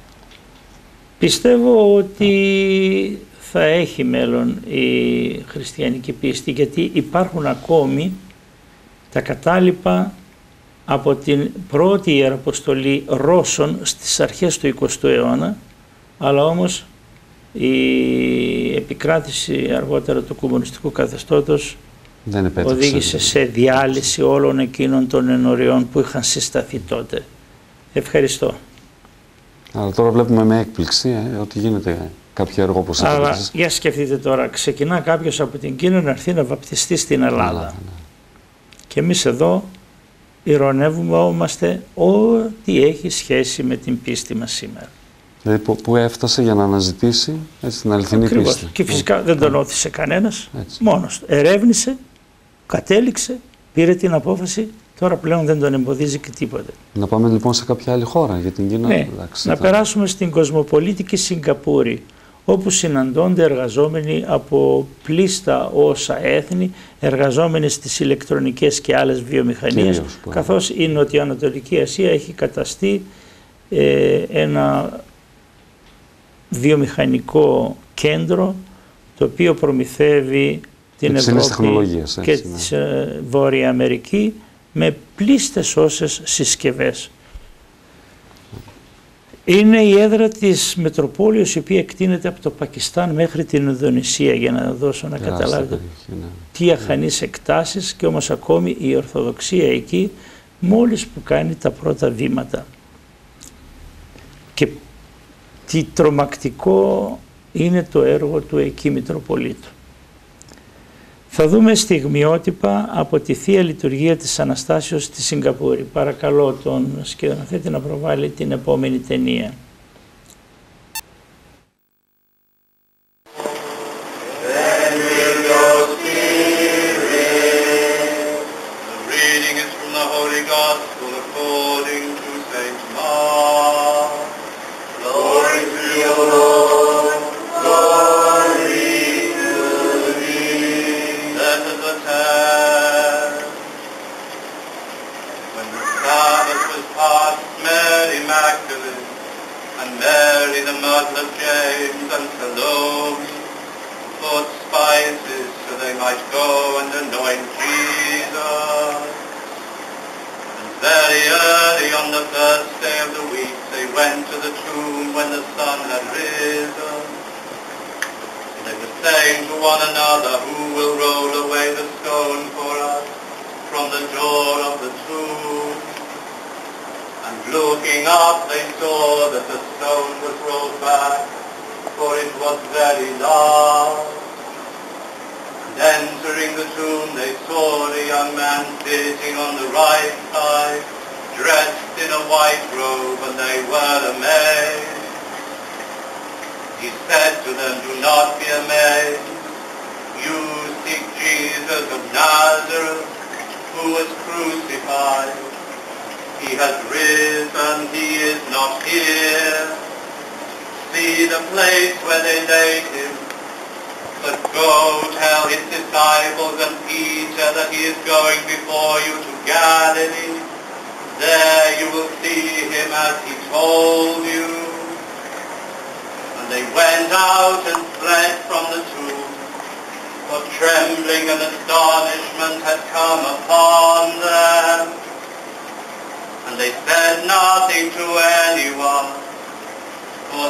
Πιστεύω ότι θα έχει μέλλον η χριστιανική πίστη, γιατί υπάρχουν ακόμη τα κατάλοιπα από την πρώτη Ιεραποστολή Ρώσων στις αρχές του 20ου αιώνα, αλλά όμως η επικράτηση αργότερα του κομμουνιστικού καθεστώτος οδήγησε σε διάλυση όλων εκείνων των ενοριών που είχαν συσταθεί τότε. Ευχαριστώ. Αλλά τώρα βλέπουμε με έκπληξη ότι γίνεται κάποιο έργο όπως αλλά για σκεφτείτε τώρα, ξεκινά κάποιος από την Κίνα να έρθει να βαπτιστεί στην Ελλάδα. Και εμείς εδώ ειρωνεύομαστε ό,τι έχει σχέση με την πίστη μας σήμερα. Δηλαδή που έφτασε για να αναζητήσει την αληθινή πίστη. Και φυσικά δεν τον όθησε κανένας, μόνος του. Ερεύνησε, κατέληξε, πήρε την απόφαση, τώρα πλέον δεν τον εμποδίζει και τίποτε. Να πάμε λοιπόν σε κάποια άλλη χώρα για την Κίνα. Ναι, να περάσουμε στην κοσμοπολίτικη Σιγκαπούρη, όπου συναντώνται εργαζόμενοι από πλήστα όσα έθνη, εργαζόμενοι στις ηλεκτρονικές και άλλες βιομηχανίες, καθώς η Νοτιοανατολική Ασία έχει καταστεί ένα βιομηχανικό κέντρο, το οποίο προμηθεύει την Ευρώπη και τη Βόρεια Αμερική με πλήστες όσες συσκευές. Είναι η έδρα της Μετροπόλεως, η οποία εκτείνεται από το Πακιστάν μέχρι την Ινδονησία, για να δώσω να καταλάβετε τι αχανείς εκτάσεις, και όμως ακόμη η Ορθοδοξία εκεί μόλις που κάνει τα πρώτα βήματα. Και τι τρομακτικό είναι το έργο του εκεί Μητροπολίτου. Θα δούμε στιγμιότυπα από τη Θεία Λειτουργία της Αναστάσεως στη Σιγκαπούρη. Παρακαλώ τον σκηνοθέτη να προβάλλει την επόμενη ταινία. There you will see him as he told you. went out and fled from the tomb, for trembling and astonishment had come upon them. And they said nothing to anyone, for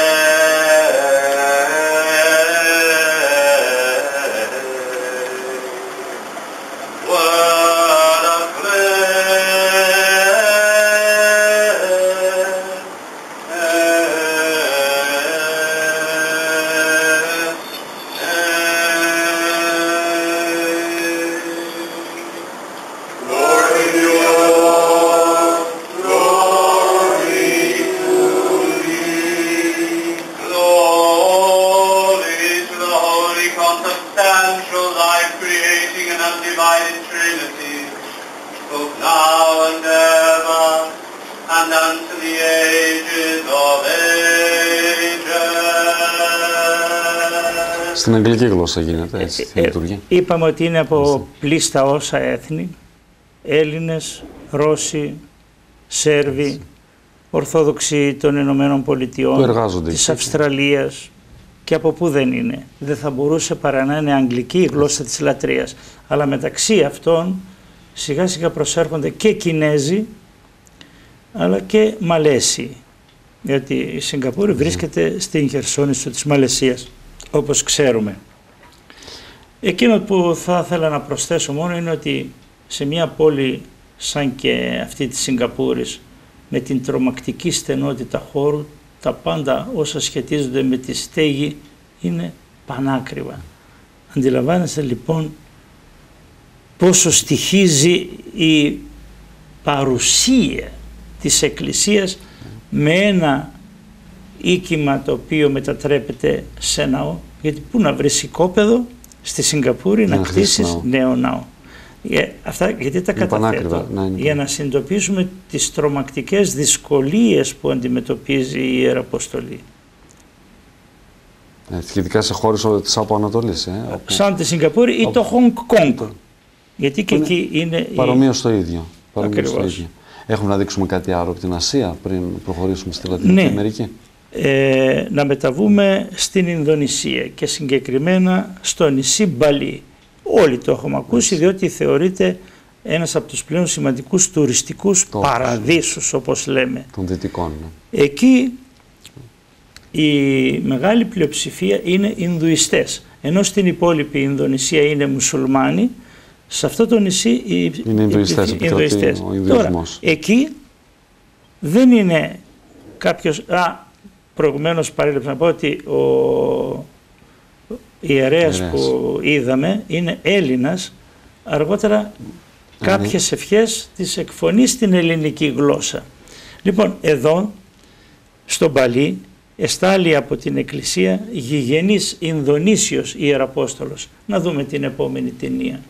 Στην αγγλική γλώσσα γίνεται έτσι, λειτουργεί. Είπαμε ότι είναι από πλήστα όσα έθνη, Έλληνες, Ρώσοι, Σέρβοι, Ορθόδοξοι των Ηνωμένων Πολιτειών, της Αυστραλίας και από πού δεν είναι. Δεν θα μπορούσε παρά να είναι αγγλική η γλώσσα της λατρείας. Αλλά μεταξύ αυτών σιγά σιγά προσέρχονται και Κινέζοι αλλά και Μαλέσιοι. Γιατί η Σιγκαπούρη βρίσκεται στην Χερσόνησο της Μαλαισίας, όπως ξέρουμε. Εκείνο που θα ήθελα να προσθέσω μόνο είναι ότι σε μια πόλη σαν και αυτή της Σιγκαπούρης, με την τρομακτική στενότητα χώρου, τα πάντα όσα σχετίζονται με τη στέγη είναι πανάκριβα. Αντιλαμβάνεστε λοιπόν πόσο στοιχίζει η παρουσία της Εκκλησίας με ένα οίκημα το οποίο μετατρέπεται σε ναό, γιατί πού να βρεις οικόπεδο στη Σιγκαπούρη να κτίσεις νέο ναό. Αυτά γιατί τα καταθέτω, για να συνειδητοποιήσουμε τις τρομακτικές δυσκολίες που αντιμετωπίζει η Ιεραποστολή. Ειδικά σε χώρες της από Ανατολής. Σαν τη Σιγκαπούρη ή το Χονγκ Κονγκ. Γιατί και εκεί είναι... Παρομοίως το ίδιο. Έχουμε να δείξουμε κάτι άλλο από την Ασία πριν προχωρήσουμε στη Λατινική Αμερική. Να μεταβούμε στην Ινδονησία και συγκεκριμένα στο νησί Μπαλί. Όλοι το έχουμε ακούσει, διότι θεωρείται ένας από τους πλέον σημαντικούς τουριστικούς παραδείσους, όπως λέμε. Των Δυτικών. Εκεί η μεγάλη πλειοψηφία είναι Ινδουιστές, ενώ στην υπόλοιπη Ινδονησία είναι μουσουλμάνοι. Σε αυτό το νησί είναι Ινδουιστές. Τώρα, εκεί δεν είναι κάποιος... Προηγουμένως παρέλειψα να πω ότι ο ιερέας που είδαμε είναι Έλληνας. Αργότερα κάποιες ευχές τις εκφωνεί στην ελληνική γλώσσα. Λοιπόν, εδώ στο Μπαλί εστάλει από την Εκκλησία γηγενής Ινδονήσιος Ιεραπόστολος. Να δούμε την επόμενη ταινία.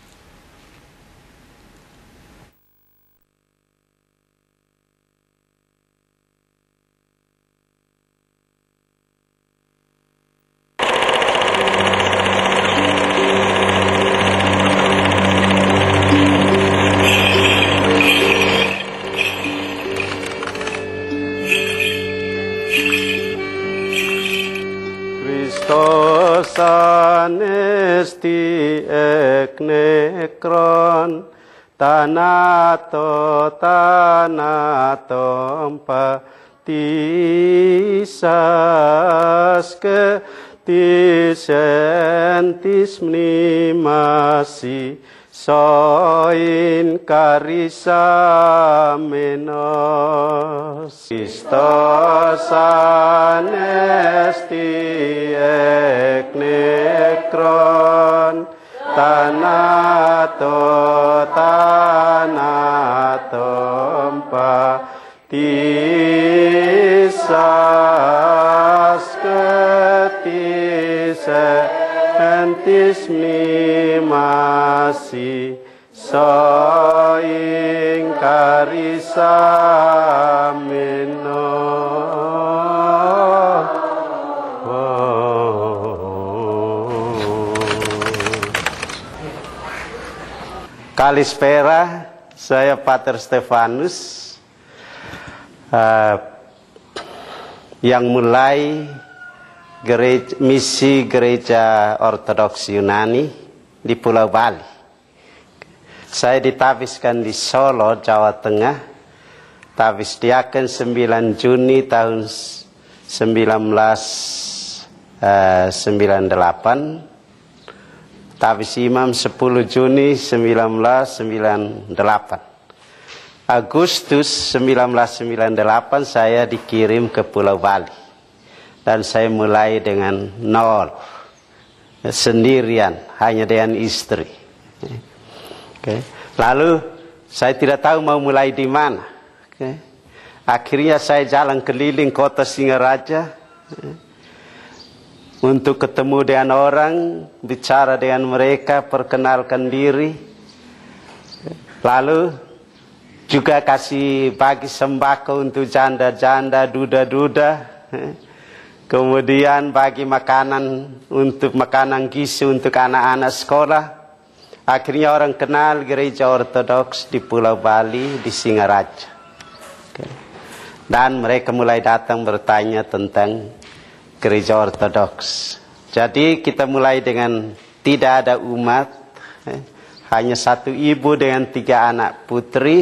Ανέστη εκ νεκρών, θάνατον πατήσας και της εν της μνήμασι σοήν καρισάμενος. Χριστός Ανέστη εκ νεκρών, θάνατον πατήσας και της εν της μνήμασι σοήν καρισάμενος. Kalispera, saya Pater Stefanus yang mulai misi gereja Ortodoks Yunani di Pulau Bali. Saya ditafiskan di Solo, Jawa Tengah. Tafis diaken 9 Juni tahun 1998. Tafis imam 10 Juni 1998. Agustus 1998 saya dikirim ke Pulau Bali. Dan saya mulai dengan nol. Sendirian, hanya dengan istri. Lalu saya tidak tahu mau mulai di mana. Akhirnya saya jalan keliling kota Singaraja. Untuk ketemu dengan orang, bicara dengan mereka, perkenalkan diri. Lalu juga kasih bagi sembako untuk janda-janda, duda-duda. Kemudian bagi makanan untuk makanan gizi untuk anak-anak sekolah. Akhirnya orang kenal gereja Ortodoks di Pulau Bali, di Singaraja. Dan mereka mulai datang bertanya tentang gereja Ortodoks. Jadi kita mulai dengan tidak ada umat, hanya satu ibu dengan 3 anak putri.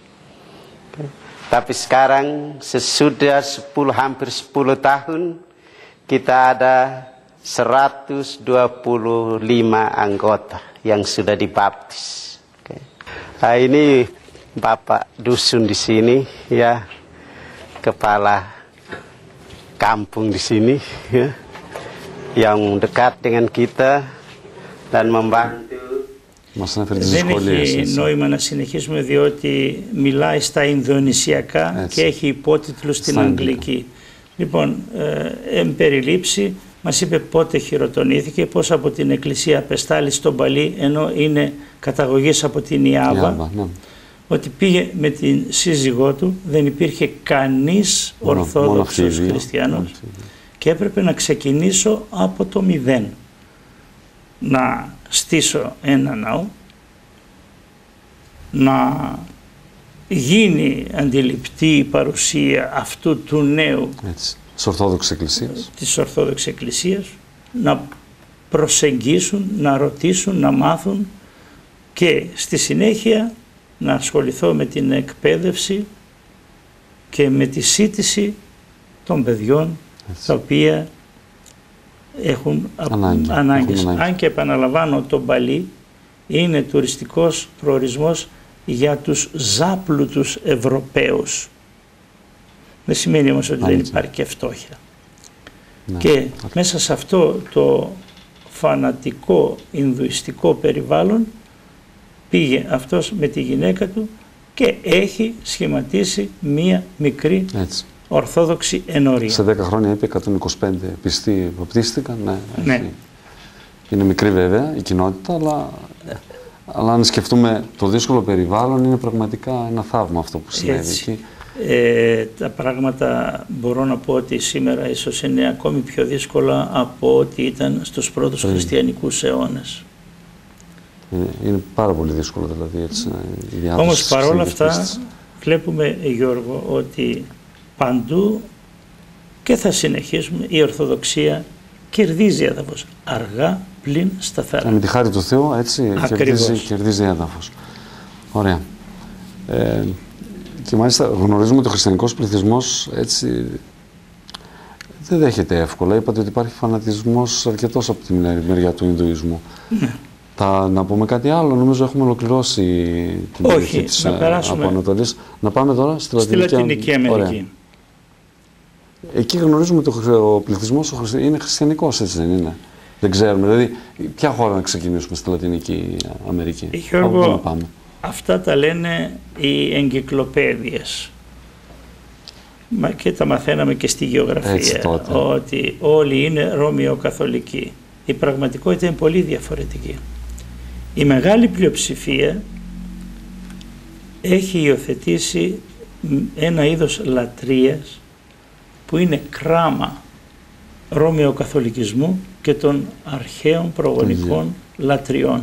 Tapi sekarang sesudah hampir 10 tahun kita ada 125 anggota yang sudah dibaptis. Nah, ini Bapak dusun di sini, ya, kepala kampung di sini, ya, yang dekat dengan kita dan membantu. Δεν έχει νόημα να συνεχίσουμε διότι μιλάει στα Ινδονησιακά και έχει υπότιτλους στην Αγγλική. Λοιπόν, εν περιλήψη μας είπε πότε χειροτονήθηκε, πώς από την εκκλησία απεστάλη στον Παλί, ενώ είναι καταγωγής από την Ιάβα, ότι πήγε με την σύζυγό του, δεν υπήρχε κανείς ορθόδοξος χριστιανός και έπρεπε να ξεκινήσω από το 0. Να στήσω ένα ναό, να γίνει αντιληπτή η παρουσία αυτού του νέου της Ορθόδοξης Εκκλησίας, να προσεγγίσουν, να ρωτήσουν, να μάθουν και στη συνέχεια να ασχοληθώ με την εκπαίδευση και με τη σύντηση των παιδιών τα οποία έχουν ανάγκες. Αν και επαναλαμβάνω, το Μπαλί είναι τουριστικός προορισμός για τους ζάπλουτους Ευρωπαίους. Δεν σημαίνει όμως ότι δεν υπάρχει και φτώχεια. Και μέσα σε αυτό το φανατικό Ινδουιστικό περιβάλλον πήγε αυτός με τη γυναίκα του και έχει σχηματίσει μία μικρή Ορθόδοξη ενορία. Σε 10 χρόνια είπε 125 πιστοί βαπτίστηκαν. Ναι. Είναι μικρή βέβαια η κοινότητα, αλλά αν σκεφτούμε το δύσκολο περιβάλλον, είναι πραγματικά ένα θαύμα αυτό που συνέβη εκεί. Τα πράγματα μπορώ να πω ότι σήμερα ίσως είναι ακόμη πιο δύσκολα από ό,τι ήταν στους πρώτους χριστιανικούς αιώνες. Είναι πάρα πολύ δύσκολο δηλαδή έτσι, η διάδοση. Όμως παρόλα αυτά βλέπουμε, Γιώργο, ότι παντού και θα συνεχίσουμε, η Ορθοδοξία κερδίζει έδαφος, αργά πλην σταθερά. Με τη χάρη του Θεού, έτσι, κερδίζει έδαφος. Ωραία. Και μάλιστα γνωρίζουμε ότι ο χριστιανικός πληθυσμός έτσι δεν δέχεται εύκολα. Είπατε ότι υπάρχει φανατισμός αρκετός από τη μεριά του Ινδουισμού. Ναι. Να πούμε κάτι άλλο, νομίζω έχουμε ολοκληρώσει την περιοχή της από Ανατολής. Να πάμε τώρα στη Λατινική Αμερική. Ωραία. Εκεί γνωρίζουμε ότι ο πληθυσμός είναι χριστιανικός, έτσι δεν είναι? Δεν ξέρουμε, δηλαδή ποια χώρα να ξεκινήσουμε στη Λατινική Αμερική? Γιώργο, αυτά τα λένε οι εγκυκλοπαίδειες. Και τα μαθαίναμε και στη γεωγραφία, ότι όλοι είναι ρωμαιοκαθολικοί. Η πραγματικότητα είναι πολύ διαφορετική. Η μεγάλη πλειοψηφία έχει υιοθετήσει ένα είδος λατρείας που είναι κράμα ρωμαιοκαθολικισμού και των αρχαίων προγονικών λατριών.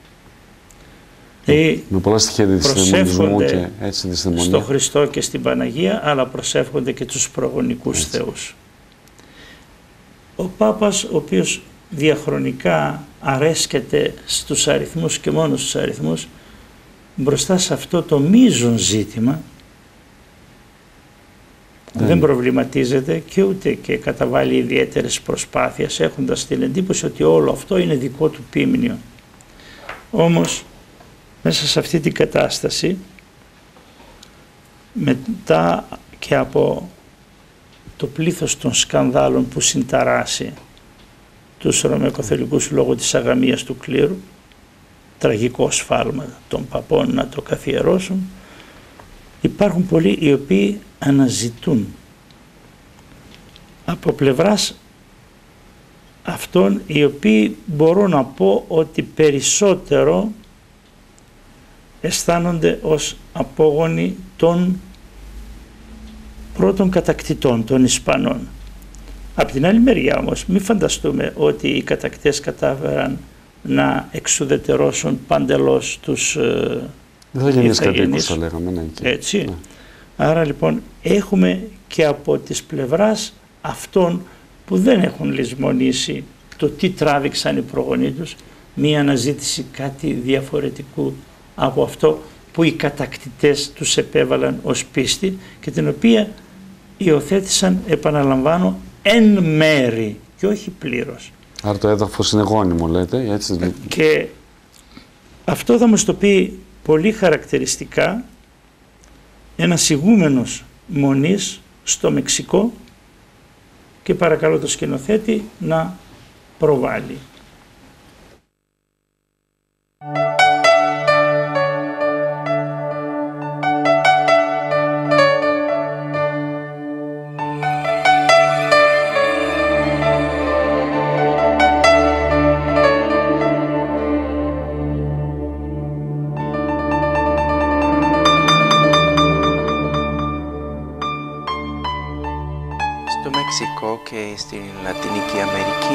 Με πολλά στοιχεία δυσδαιμονισμού και έτσι δυσδαιμονία. Στο Χριστό και στην Παναγία, αλλά προσεύχονται και τους προγονικούς θεούς. Ο Πάπας, ο οποίος διαχρονικά αρέσκεται στους αριθμούς και μόνο στους αριθμούς, μπροστά σε αυτό το μείζον ζήτημα δεν προβληματίζεται και ούτε και καταβάλει ιδιαίτερες προσπάθειες, έχοντας την εντύπωση ότι όλο αυτό είναι δικό του πίμνιο. Όμως μέσα σε αυτή την κατάσταση, μετά και από το πλήθος των σκανδάλων που συνταράσει τους Ρωμαιοκαθολικούς λόγω της αγαμίας του κλήρου, τραγικό σφάλμα των παπών να το καθιερώσουν, υπάρχουν πολλοί οι οποίοι αναζητούν από πλευράς αυτών οι οποίοι μπορώ να πω ότι περισσότερο αισθάνονται ως απόγονοι των πρώτων κατακτητών, των Ισπανών. Απ' την άλλη μεριά όμως μην φανταστούμε ότι οι κατακτητές κατάφεραν να εξουδετερώσουν παντελώς τους Ιθαγενείς. Θα λέγαμε, ναι, έτσι. Ναι. Άρα λοιπόν έχουμε και από τις πλευράς αυτών που δεν έχουν λησμονήσει το τι τράβηξαν οι προγονείς τους, μία αναζήτηση κάτι διαφορετικού από αυτό που οι κατακτητές τους επέβαλαν ως πίστη και την οποία υιοθέτησαν, επαναλαμβάνω, εν μέρη και όχι πλήρως. Άρα το έδαφος είναι γόνιμο, λέτε, έτσι. Και αυτό θα μας το πει πολύ χαρακτηριστικά ένας ηγούμενος μονής στο Μεξικό και παρακαλώ το σκηνοθέτη να προβάλλει. Και στην Λατινική Αμερική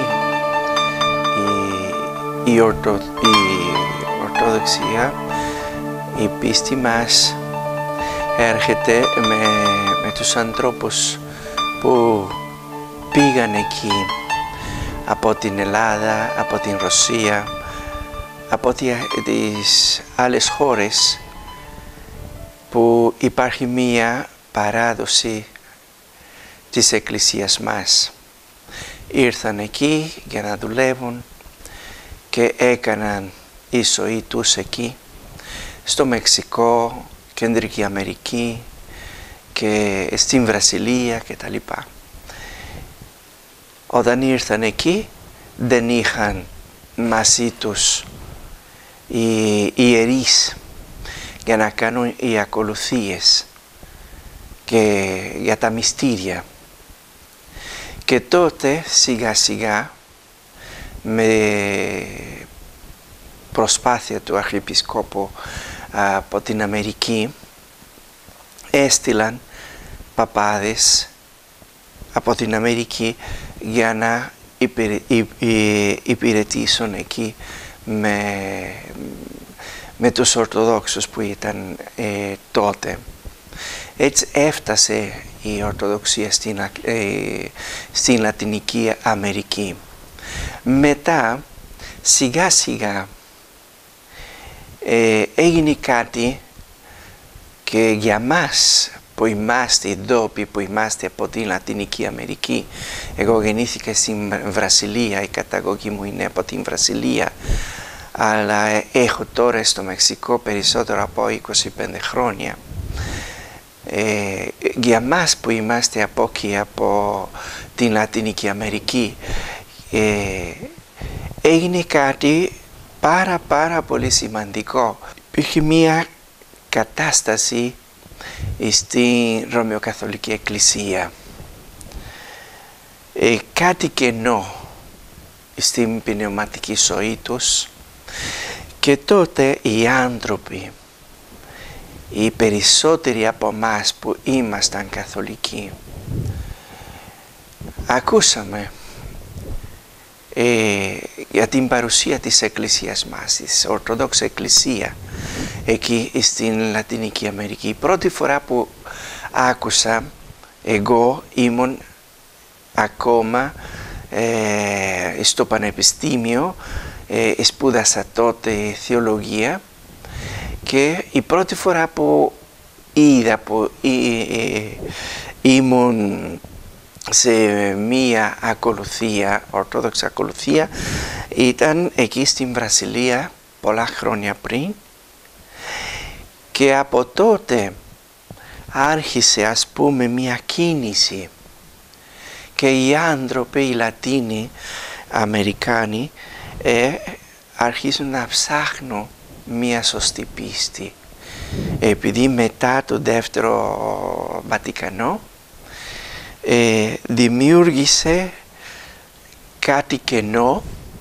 η Ορθοδοξία, η πίστη μας έρχεται με τους ανθρώπους που πήγαν εκεί από την Ελλάδα, από την Ρωσία, από τις άλλες χώρες που υπάρχει μία παράδοση της Εκκλησίας μας. Ήρθαν εκεί για να δουλεύουν και έκαναν η ζωή τους εκεί, στο Μεξικό, Κεντρική Αμερική και στην Βραζιλία κτλ. Όταν ήρθαν εκεί δεν είχαν μαζί τους οι ιερείς για να κάνουν οι ακολουθίες και για τα μυστήρια. Και τότε σιγά σιγά με προσπάθεια του Αρχιεπισκόπου από την Αμερική έστειλαν παπάδες από την Αμερική για να υπηρετήσουν εκεί με τους Ορθοδόξους που ήταν τότε. Έτσι έφτασε η Ορθοδοξία στην Λατινική Αμερική. Μετά σιγά σιγά έγινε κάτι και για μας που είμαστε ντόπιοι, που είμαστε από την Λατινική Αμερική. Εγώ γεννήθηκα στην Βραζιλία, η καταγωγή μου είναι από την Βραζιλία, αλλά έχω τώρα στο Μεξικό περισσότερο από 25 χρόνια. Για μας που είμαστε από εκεί, από την Λατινική Αμερική, έγινε κάτι πάρα πολύ σημαντικό. Υπήρχε μια κατάσταση στην Ρωμαιοκαθολική Εκκλησία, κάτι κενό στην πνευματική ζωή τους, και τότε οι άνθρωποι, οι περισσότεροι από εμάς που ήμασταν καθολικοί, ακούσαμε για την παρουσία της Εκκλησίας μας, της Ορθόδοξη Εκκλησία εκεί στην Λατινική Αμερική. Η πρώτη φορά που άκουσα, εγώ ήμουν ακόμα στο πανεπιστήμιο, σπούδασα τότε θεολογία και η πρώτη φορά που είδα που ήμουν σε μία ακολουθία, ορθόδοξη ακολουθία, ήταν εκεί στην Βραζιλία πολλά χρόνια πριν, και από τότε άρχισε, ας πούμε, μία κίνηση και οι άνθρωποι, οι Λατίνοι Αμερικάνοι, αρχίζουν να ψάχνουν μία σωστή πίστη, επειδή μετά το δεύτερο Βατικανό δημιούργησε κάτι κενό,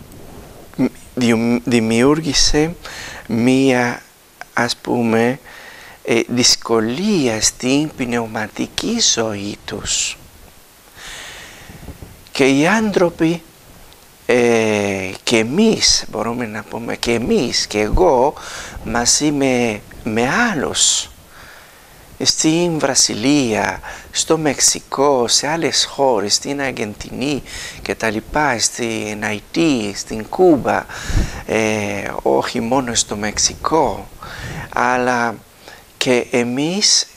δημιούργησε μία, ας πούμε, δυσκολία στην πνευματική ζωή τους. Και οι άνθρωποι, και εμείς, μπορούμε να πούμε, και εμείς και εγώ μαζί με άλλους, στην Βραζιλία, στο Μεξικό, σε άλλες χώρες, στην Αργεντινή και τα λοιπά, στην Αϊτή, στην Κούβα, όχι μόνο στο Μεξικό, αλλά και εμείς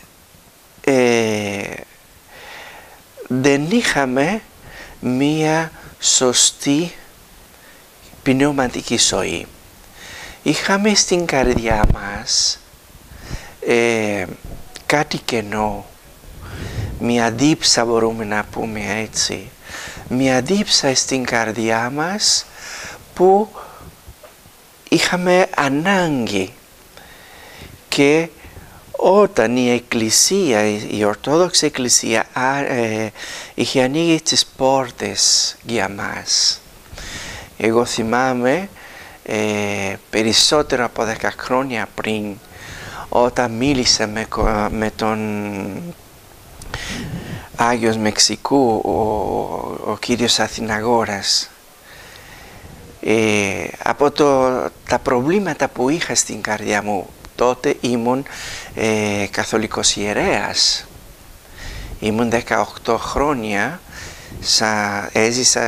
δεν είχαμε μία σωστή πνευματική ζωή. Είχαμε στην καρδιά μας κάτι κενό, μία δίψα, μπορούμε να πούμε έτσι, μία δίψα στην καρδιά μας που είχαμε ανάγκη. Και όταν η Εκκλησία, η Ορθόδοξη Εκκλησία είχε ανοίγει τις πόρτες για μας, εγώ θυμάμαι περισσότερο από 10 χρόνια πριν, όταν μίλησα με τον Άγιος Μεξικού, ο κύριος Αθηναγόρας, από τα προβλήματα που είχα στην καρδιά μου, τότε ήμουν καθολικός ιερέας, ήμουν 18 χρόνια, έζησα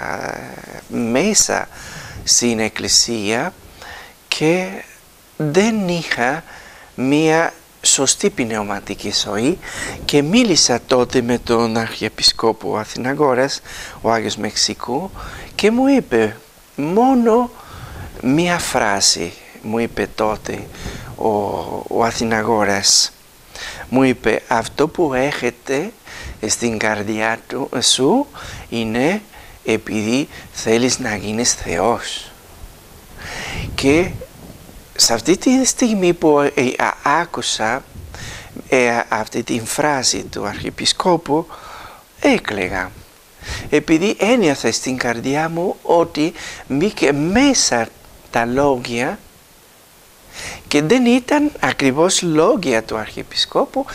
μέσα στην Εκκλησία και δεν είχα μία σωστή πνευματική ζωή, και μίλησα τότε με τον Αρχιεπισκόπο Αθηναγόρας, ο Άγιος Μεξικού, και μου είπε μόνο μία φράση, μου είπε τότε ο Αθηναγόρας, μου είπε, αυτό που έχετε στην καρδιά σου είναι επειδή θέλεις να γίνεις Θεός. Και σε αυτή τη στιγμή που άκουσα αυτή την φράση του Αρχιεπισκόπου, έκλαιγα, επειδή ένιωθα στην καρδιά μου ότι μπήκε μέσα τα λόγια και δεν ήταν ακριβώς λόγια του Αρχιεπισκόπου,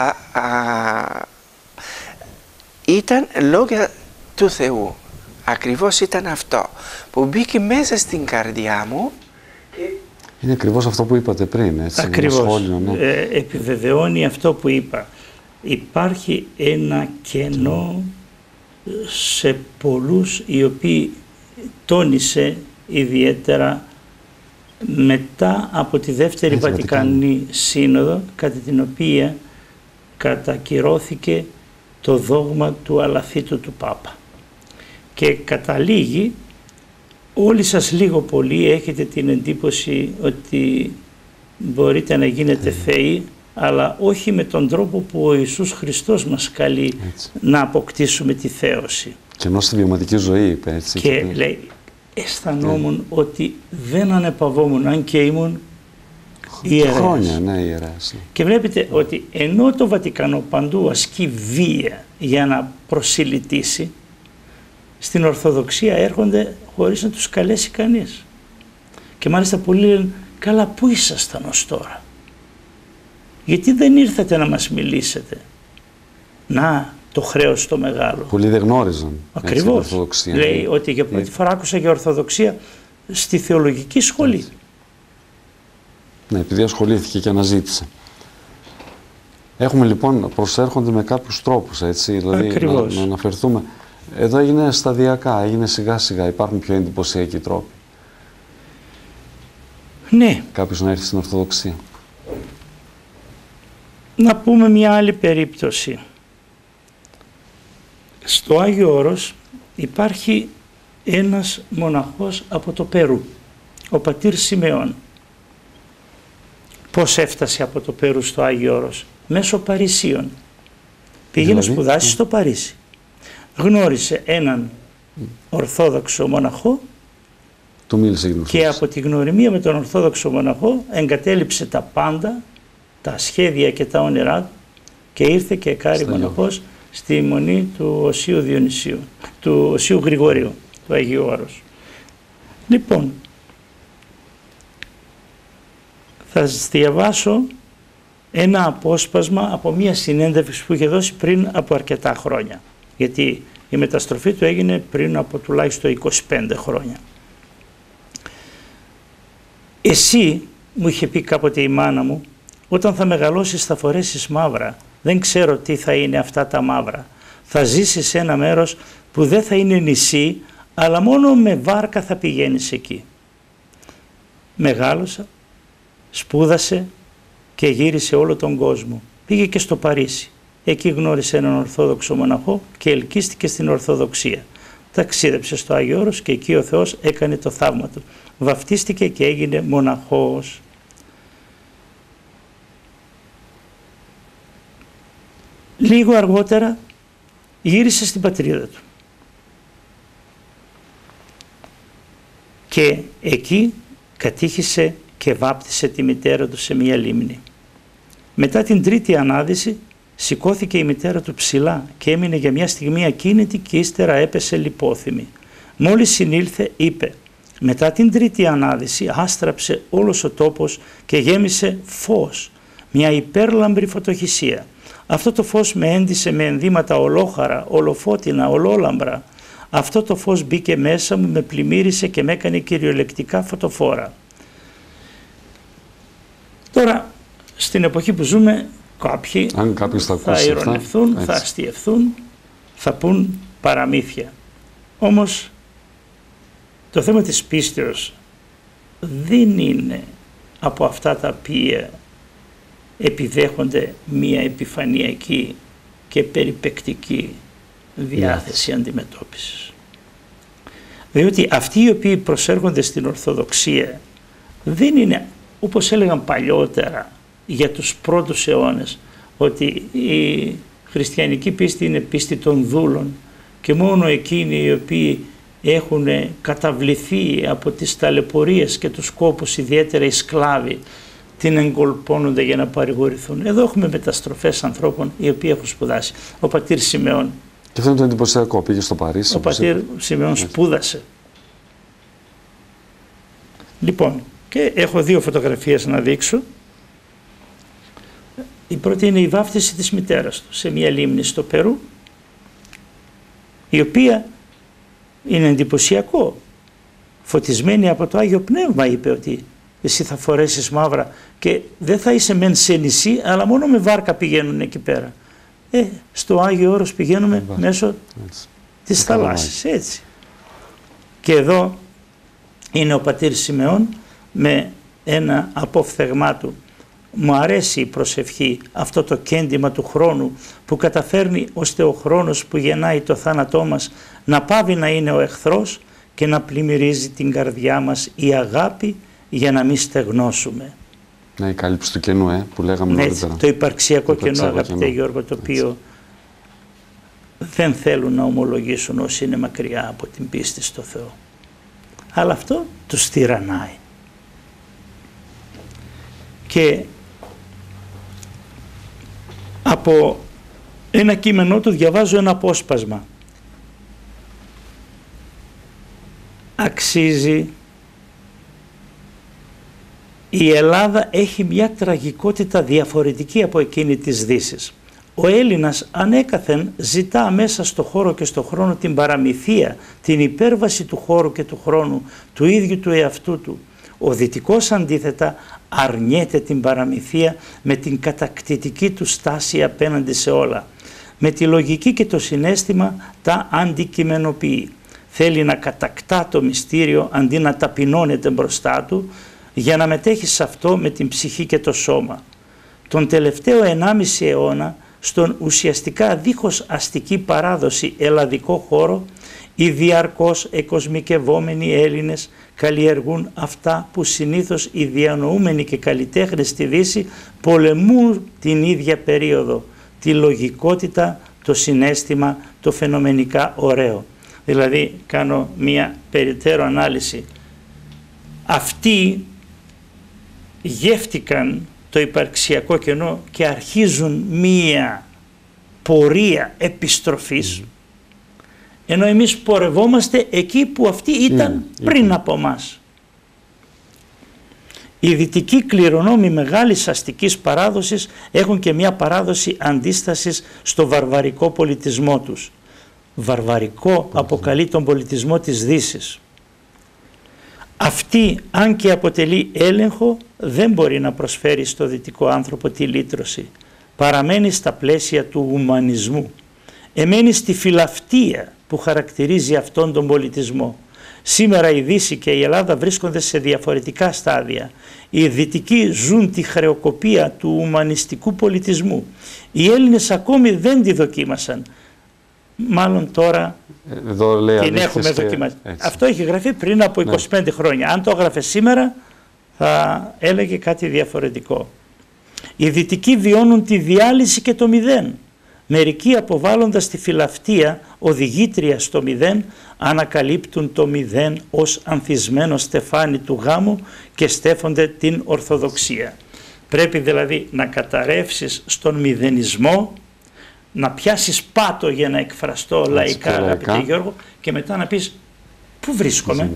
ήταν λόγια του Θεού. Ακριβώς ήταν αυτό που μπήκε μέσα στην καρδιά μου. Είναι ακριβώς αυτό που είπατε πριν, έτσι. Ακριβώς. Σχόλιο, ναι. Επιβεβαιώνει αυτό που είπα. Υπάρχει ένα κενό σε πολλούς, οι οποίοι τόνισε ιδιαίτερα μετά από τη Δεύτερη Βατικανή Σύνοδο, κατά την οποία κατακυρώθηκε το δόγμα του αλαθήτου του Πάπα. Και καταλήγει, όλοι σας λίγο πολύ έχετε την εντύπωση ότι μπορείτε να γίνετε θεοί, αλλά όχι με τον τρόπο που ο Ιησούς Χριστός μας καλεί να αποκτήσουμε τη θέωση. Και ενώ στη βιωματική ζωή είπε έτσι. Και λέει, αισθανόμουν ότι δεν ανεπαυόμουν, αν και ήμουν ιερέας. Χρόνια, ναι, ιερέας. Ναι. Και βλέπετε ότι ενώ το Βατικανό παντού ασκεί βία για να προσιλητήσει, στην Ορθοδοξία έρχονται χωρίς να τους καλέσει κανείς. Και μάλιστα πολλοί λένε, καλά, πού ήσασταν ως τώρα? Γιατί δεν ήρθατε να μας μιλήσετε? Να, το χρέος το μεγάλο. Πολλοί δεν γνώριζαν. Ακριβώς. Λέει ότι για πρώτη φορά άκουσα για Ορθοδοξία στη θεολογική σχολή. Ναι, επειδή ασχολήθηκε και αναζήτησε. Έχουμε λοιπόν, προσέρχονται με κάποιους τρόπους, έτσι, δηλαδή να αναφερθούμε. Εδώ έγινε σταδιακά, έγινε σιγά σιγά, υπάρχουν πιο εντυπωσιακοί τρόποι. Ναι. Κάποιος να έρθει στην Ορθοδοξία. Να πούμε μια άλλη περίπτωση. Στο Άγιο Όρος υπάρχει ένας μοναχός από το Περού, ο πατήρ Σιμεών. Πώς έφτασε από το Περού στο Άγιο Όρος? Μέσω Παρισίων. Πήγε να σπουδάσει στο Παρίσι. Γνώρισε έναν Ορθόδοξο μοναχό του μίλησε και από τη γνωριμία με τον Ορθόδοξο μοναχό εγκατέλειψε τα πάντα, τα σχέδια και τα όνειρά του και ήρθε και εκάρη μοναχός στη μονή του Οσίου Διονυσίου, του Οσίου Γρηγορίου, του Αγίου Όρους. Λοιπόν, θα σας διαβάσω ένα απόσπασμα από μια συνέντευξη που είχε δώσει πριν από αρκετά χρόνια, γιατί η μεταστροφή του έγινε πριν από τουλάχιστον 25 χρόνια. «Εσύ», μου είχε πει κάποτε η μάνα μου, «όταν θα μεγαλώσεις θα φορέσεις μαύρα. Δεν ξέρω τι θα είναι αυτά τα μαύρα. Θα ζήσεις σε ένα μέρος που δεν θα είναι νησί, αλλά μόνο με βάρκα θα πηγαίνεις εκεί». Μεγάλωσα, σπούδασε και γύρισε όλο τον κόσμο. Πήγε και στο Παρίσι. Εκεί γνώρισε έναν Ορθόδοξο μοναχό και ελκύστηκε στην Ορθοδοξία. Ταξίδεψε στο Άγιο Όρος και εκεί ο Θεός έκανε το θαύμα του. Βαφτίστηκε και έγινε μοναχός. Λίγο αργότερα γύρισε στην πατρίδα του. Και εκεί κατήχησε και βάπτισε τη μητέρα του σε μία λίμνη. Μετά την τρίτη ανάδυση σηκώθηκε η μητέρα του ψηλά και έμεινε για μια στιγμή ακίνητη και ύστερα έπεσε λιπόθυμη. Μόλις συνήλθε είπε, μετά την τρίτη ανάδυση άστραψε όλος ο τόπος και γέμισε φως, μια υπέρλαμπρη φωτοχυσία. Αυτό το φως με έντυσε με ενδύματα ολόχαρα, ολοφώτινα, ολόλαμπρα. Αυτό το φως μπήκε μέσα μου, με πλημμύρισε και με έκανε κυριολεκτικά φωτοφόρα. Τώρα, στην εποχή που ζούμε, κάποιοι θα ειρωνευτούν, θα αστιευθούν, θα πούν παραμύθια. Όμως, το θέμα της πίστεως δεν είναι από αυτά τα οποία επιδέχονται μία επιφανειακή και περιπεκτική διάθεση αντιμετώπισης. Διότι αυτοί οι οποίοι προσέρχονται στην Ορθοδοξία δεν είναι, όπως έλεγαν παλιότερα για τους πρώτους αιώνες, ότι η χριστιανική πίστη είναι πίστη των δούλων και μόνο εκείνοι οι οποίοι έχουν καταβληθεί από τις ταλαιπωρίες και τους κόπους, ιδιαίτερα οι σκλάβοι, την εγκολπώνονται για να παρηγορηθούν. Εδώ έχουμε μεταστροφές ανθρώπων οι οποίοι έχουν σπουδάσει. Ο πατήρ Σιμεών. Και αυτό είναι το εντυπωσιακό, πήγε στο Παρίσι. Ο πατήρ Σιμεών σπούδασε. Λοιπόν, και έχω δύο φωτογραφίες να δείξω. Η πρώτη είναι η βάφτιση της μητέρας του σε μια λίμνη στο Περού, η οποία είναι εντυπωσιακό. Φωτισμένη από το Άγιο Πνεύμα είπε ότι εσύ θα φορέσεις μαύρα και δεν θα είσαι μεν σε νησί, αλλά μόνο με βάρκα πηγαίνουν εκεί πέρα. Στο Άγιο Όρος πηγαίνουμε μέσω της θαλάσσης, έτσι. Και εδώ είναι ο πατήρ Σιμεών με ένα απόφθεγμά του. Μου αρέσει η προσευχή, αυτό το κέντημα του χρόνου που καταφέρνει ώστε ο χρόνος που γεννάει το θάνατό μας να πάβει να είναι ο εχθρός και να πλημμυρίζει την καρδιά μας η αγάπη για να μην στεγνώσουμε. Ναι, η κάλυψη του κενού, που λέγαμε νωρίτερα. Το υπαρξιακό κενό, αγαπητέ Γιώργο, το οποίο δεν θέλουν να ομολογήσουν όσοι είναι μακριά από την πίστη στο Θεό. Αλλά αυτό τους τυραννάει. Και από ένα κείμενό του διαβάζω ένα απόσπασμα. Αξίζει. Η Ελλάδα έχει μια τραγικότητα διαφορετική από εκείνη της Δύσης. Ο Έλληνας ανέκαθεν ζητά μέσα στο χώρο και στο χρόνο την παραμυθία, την υπέρβαση του χώρου και του χρόνου, του ίδιου του εαυτού του. Ο Δυτικός αντίθετα αρνιέται την παραμυθία με την κατακτητική του στάση απέναντι σε όλα. με τη λογική και το συναίσθημα τα αντικειμενοποιεί. Θέλει να κατακτά το μυστήριο αντί να ταπεινώνεται μπροστά του, για να μετέχει σε αυτό με την ψυχή και το σώμα. Τον τελευταίο 1,5 αιώνα, στον ουσιαστικά δίχως αστική παράδοση ελλαδικό χώρο, οι διαρκώς εκοσμικευόμενοι Έλληνες καλλιεργούν αυτά που συνήθως οι διανοούμενοι και καλλιτέχνες στη Δύση πολεμούν την ίδια περίοδο, τη λογικότητα, το συναίσθημα, το φαινομενικά ωραίο. Δηλαδή κάνω μία περαιτέρω ανάλυση. Αυτοί γεύτηκαν το υπαρξιακό κενό και αρχίζουν μία πορεία επιστροφής, ενώ εμείς πορευόμαστε εκεί που αυτοί ήταν πριν από μας. Οι δυτικοί κληρονόμοι μεγάλης αστικής παράδοσης έχουν και μια παράδοση αντίστασης στο βαρβαρικό πολιτισμό τους. Βαρβαρικό αποκαλεί τον πολιτισμό της Δύσης. Αυτή, αν και αποτελεί έλεγχο, δεν μπορεί να προσφέρει στο δυτικό άνθρωπο τη λύτρωση. Παραμένει στα πλαίσια του ουμανισμού. Εμένει στη φιλαυτία που χαρακτηρίζει αυτόν τον πολιτισμό. Σήμερα η Δύση και η Ελλάδα βρίσκονται σε διαφορετικά στάδια. Οι Δυτικοί ζουν τη χρεοκοπία του ουμανιστικού πολιτισμού. Οι Έλληνες ακόμη δεν τη δοκίμασαν. Μάλλον τώρα εδώ λέει την έχουμε δοκιμάσει. Αυτό έχει γραφεί πριν από 25 χρόνια. Αν το έγραφε σήμερα θα έλεγε κάτι διαφορετικό. Οι Δυτικοί βιώνουν τη διάλυση και το μηδέν. Μερικοί, αποβάλλοντας τη φιλαυτία οδηγήτρια στο μηδέν, ανακαλύπτουν το μηδέν ως ανθισμένο στεφάνι του γάμου και στέφονται την Ορθοδοξία. Πρέπει δηλαδή να καταρρεύσεις στον μηδενισμό, να πιάσεις πάτο, για να εκφραστώ λαϊκά, αγαπητέ Γιώργο, και μετά να πεις πού βρίσκομαι,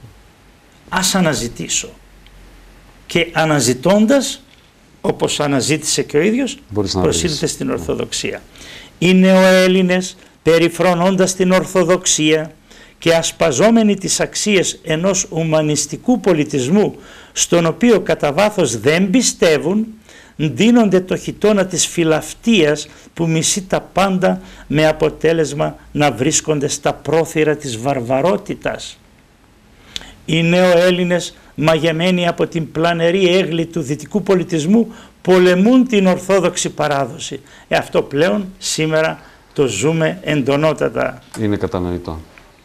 ας αναζητήσω. Και αναζητώντας, όπως αναζήτησε και ο ίδιος, προσήλθε στην Ορθοδοξία. Οι νεοέλληνες, περιφρονώντας την Ορθοδοξία και ασπαζόμενοι τις αξίες ενός ουμανιστικού πολιτισμού, στον οποίο κατά βάθος δεν πιστεύουν, ντύνονται το χιτώνα της φιλαυτίας που μισεί τα πάντα, με αποτέλεσμα να βρίσκονται στα πρόθυρα της βαρβαρότητας. Οι νεοέλληνες, μαγεμένοι από την πλανερή έγκλη του δυτικού πολιτισμού, πολεμούν την ορθόδοξη παράδοση. Αυτό πλέον σήμερα το ζούμε εντονότατα. Είναι κατανοητό.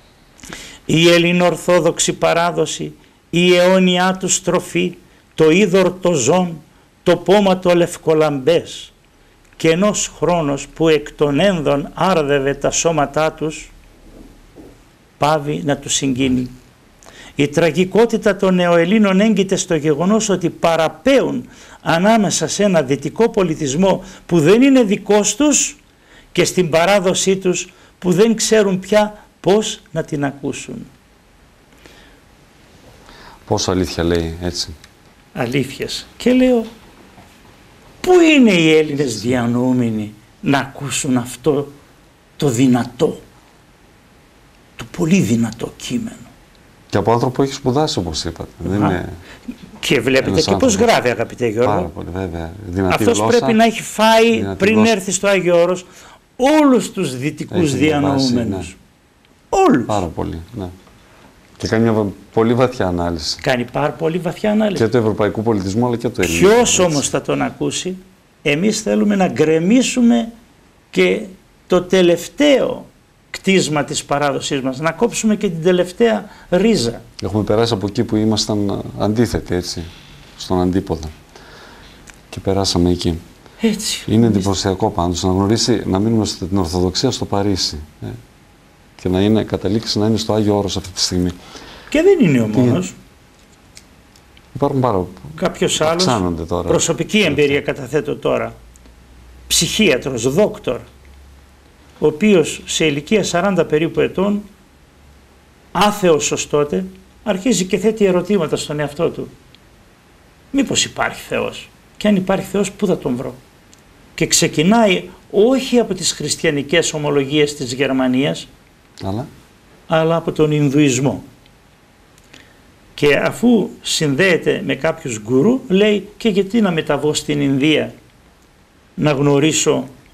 Η ελληνοορθόδοξη παράδοση, η αιώνιά του στροφή, το είδωρ το ζών, το πόμα το λευκολαμπές, και ενός χρόνος που εκ των ένδων άρδευε τα σώματά τους, πάβει να τους συγκίνει. Η τραγικότητα των νεοελλήνων έγκυται στο γεγονός ότι παραπέουν ανάμεσα σε ένα δυτικό πολιτισμό που δεν είναι δικός τους και στην παράδοσή τους που δεν ξέρουν πια πώς να την ακούσουν. Πόσο αλήθεια λέει έτσι. Αλήθειες. Και λέω, πού είναι οι Έλληνες διανοούμενοι να ακούσουν αυτό το δυνατό, το πολύ δυνατό κείμενο. Και από άνθρωπο που έχει σπουδάσει, όπως είπατε. Δεν είναι... Και βλέπετε και πώς γράφει, αγαπητέ Γιώργο. Πάρα πολύ, βέβαια. Δυνατή αυτός γλώσσα, πρέπει να έχει φάει πριν γλώσσα. Έρθει στο Άγιο Όρος όλους τους δυτικούς διανοούμενους. Ναι. Όλους. Πάρα πολύ, ναι. Και κάνει μια πολύ βαθιά ανάλυση. Κάνει πάρα πολύ βαθιά ανάλυση. Και του ευρωπαϊκού πολιτισμού, αλλά και του ελληνικού. Ποιος όμως θα τον ακούσει? Εμείς θέλουμε να γκρεμίσουμε και το τελευταίο κτίσμα της παράδοσής μας, να κόψουμε και την τελευταία ρίζα. Έχουμε περάσει από εκεί που ήμασταν αντίθετοι, έτσι, στον αντίποδα. Και περάσαμε εκεί. Έτσι. Είναι εντυπωσιακό πάντως να γνωρίσει, να μείνουμε στην Ορθοδοξία στο Παρίσι. Και να καταλήξει να είναι στο Άγιο Όρος αυτή τη στιγμή. Και δεν είναι ο μόνος. Υπάρχουν πάρα κάποιος άλλος, τώρα. Προσωπική εμπειρία καταθέτω τώρα. Ψυχίατρος, δόκτορ, ο οποίος σε ηλικία 40 περίπου ετών, άθεος ως τότε, αρχίζει και θέτει ερωτήματα στον εαυτό του. Μήπως υπάρχει Θεός? Και αν υπάρχει Θεός, πού θα τον βρω? Και ξεκινάει όχι από τις χριστιανικές ομολογίες της Γερμανίας, αλλά από τον Ινδουισμό. Και αφού συνδέεται με κάποιους γκουρού, λέει, και γιατί να μεταβώ στην Ινδία να γνωρίσω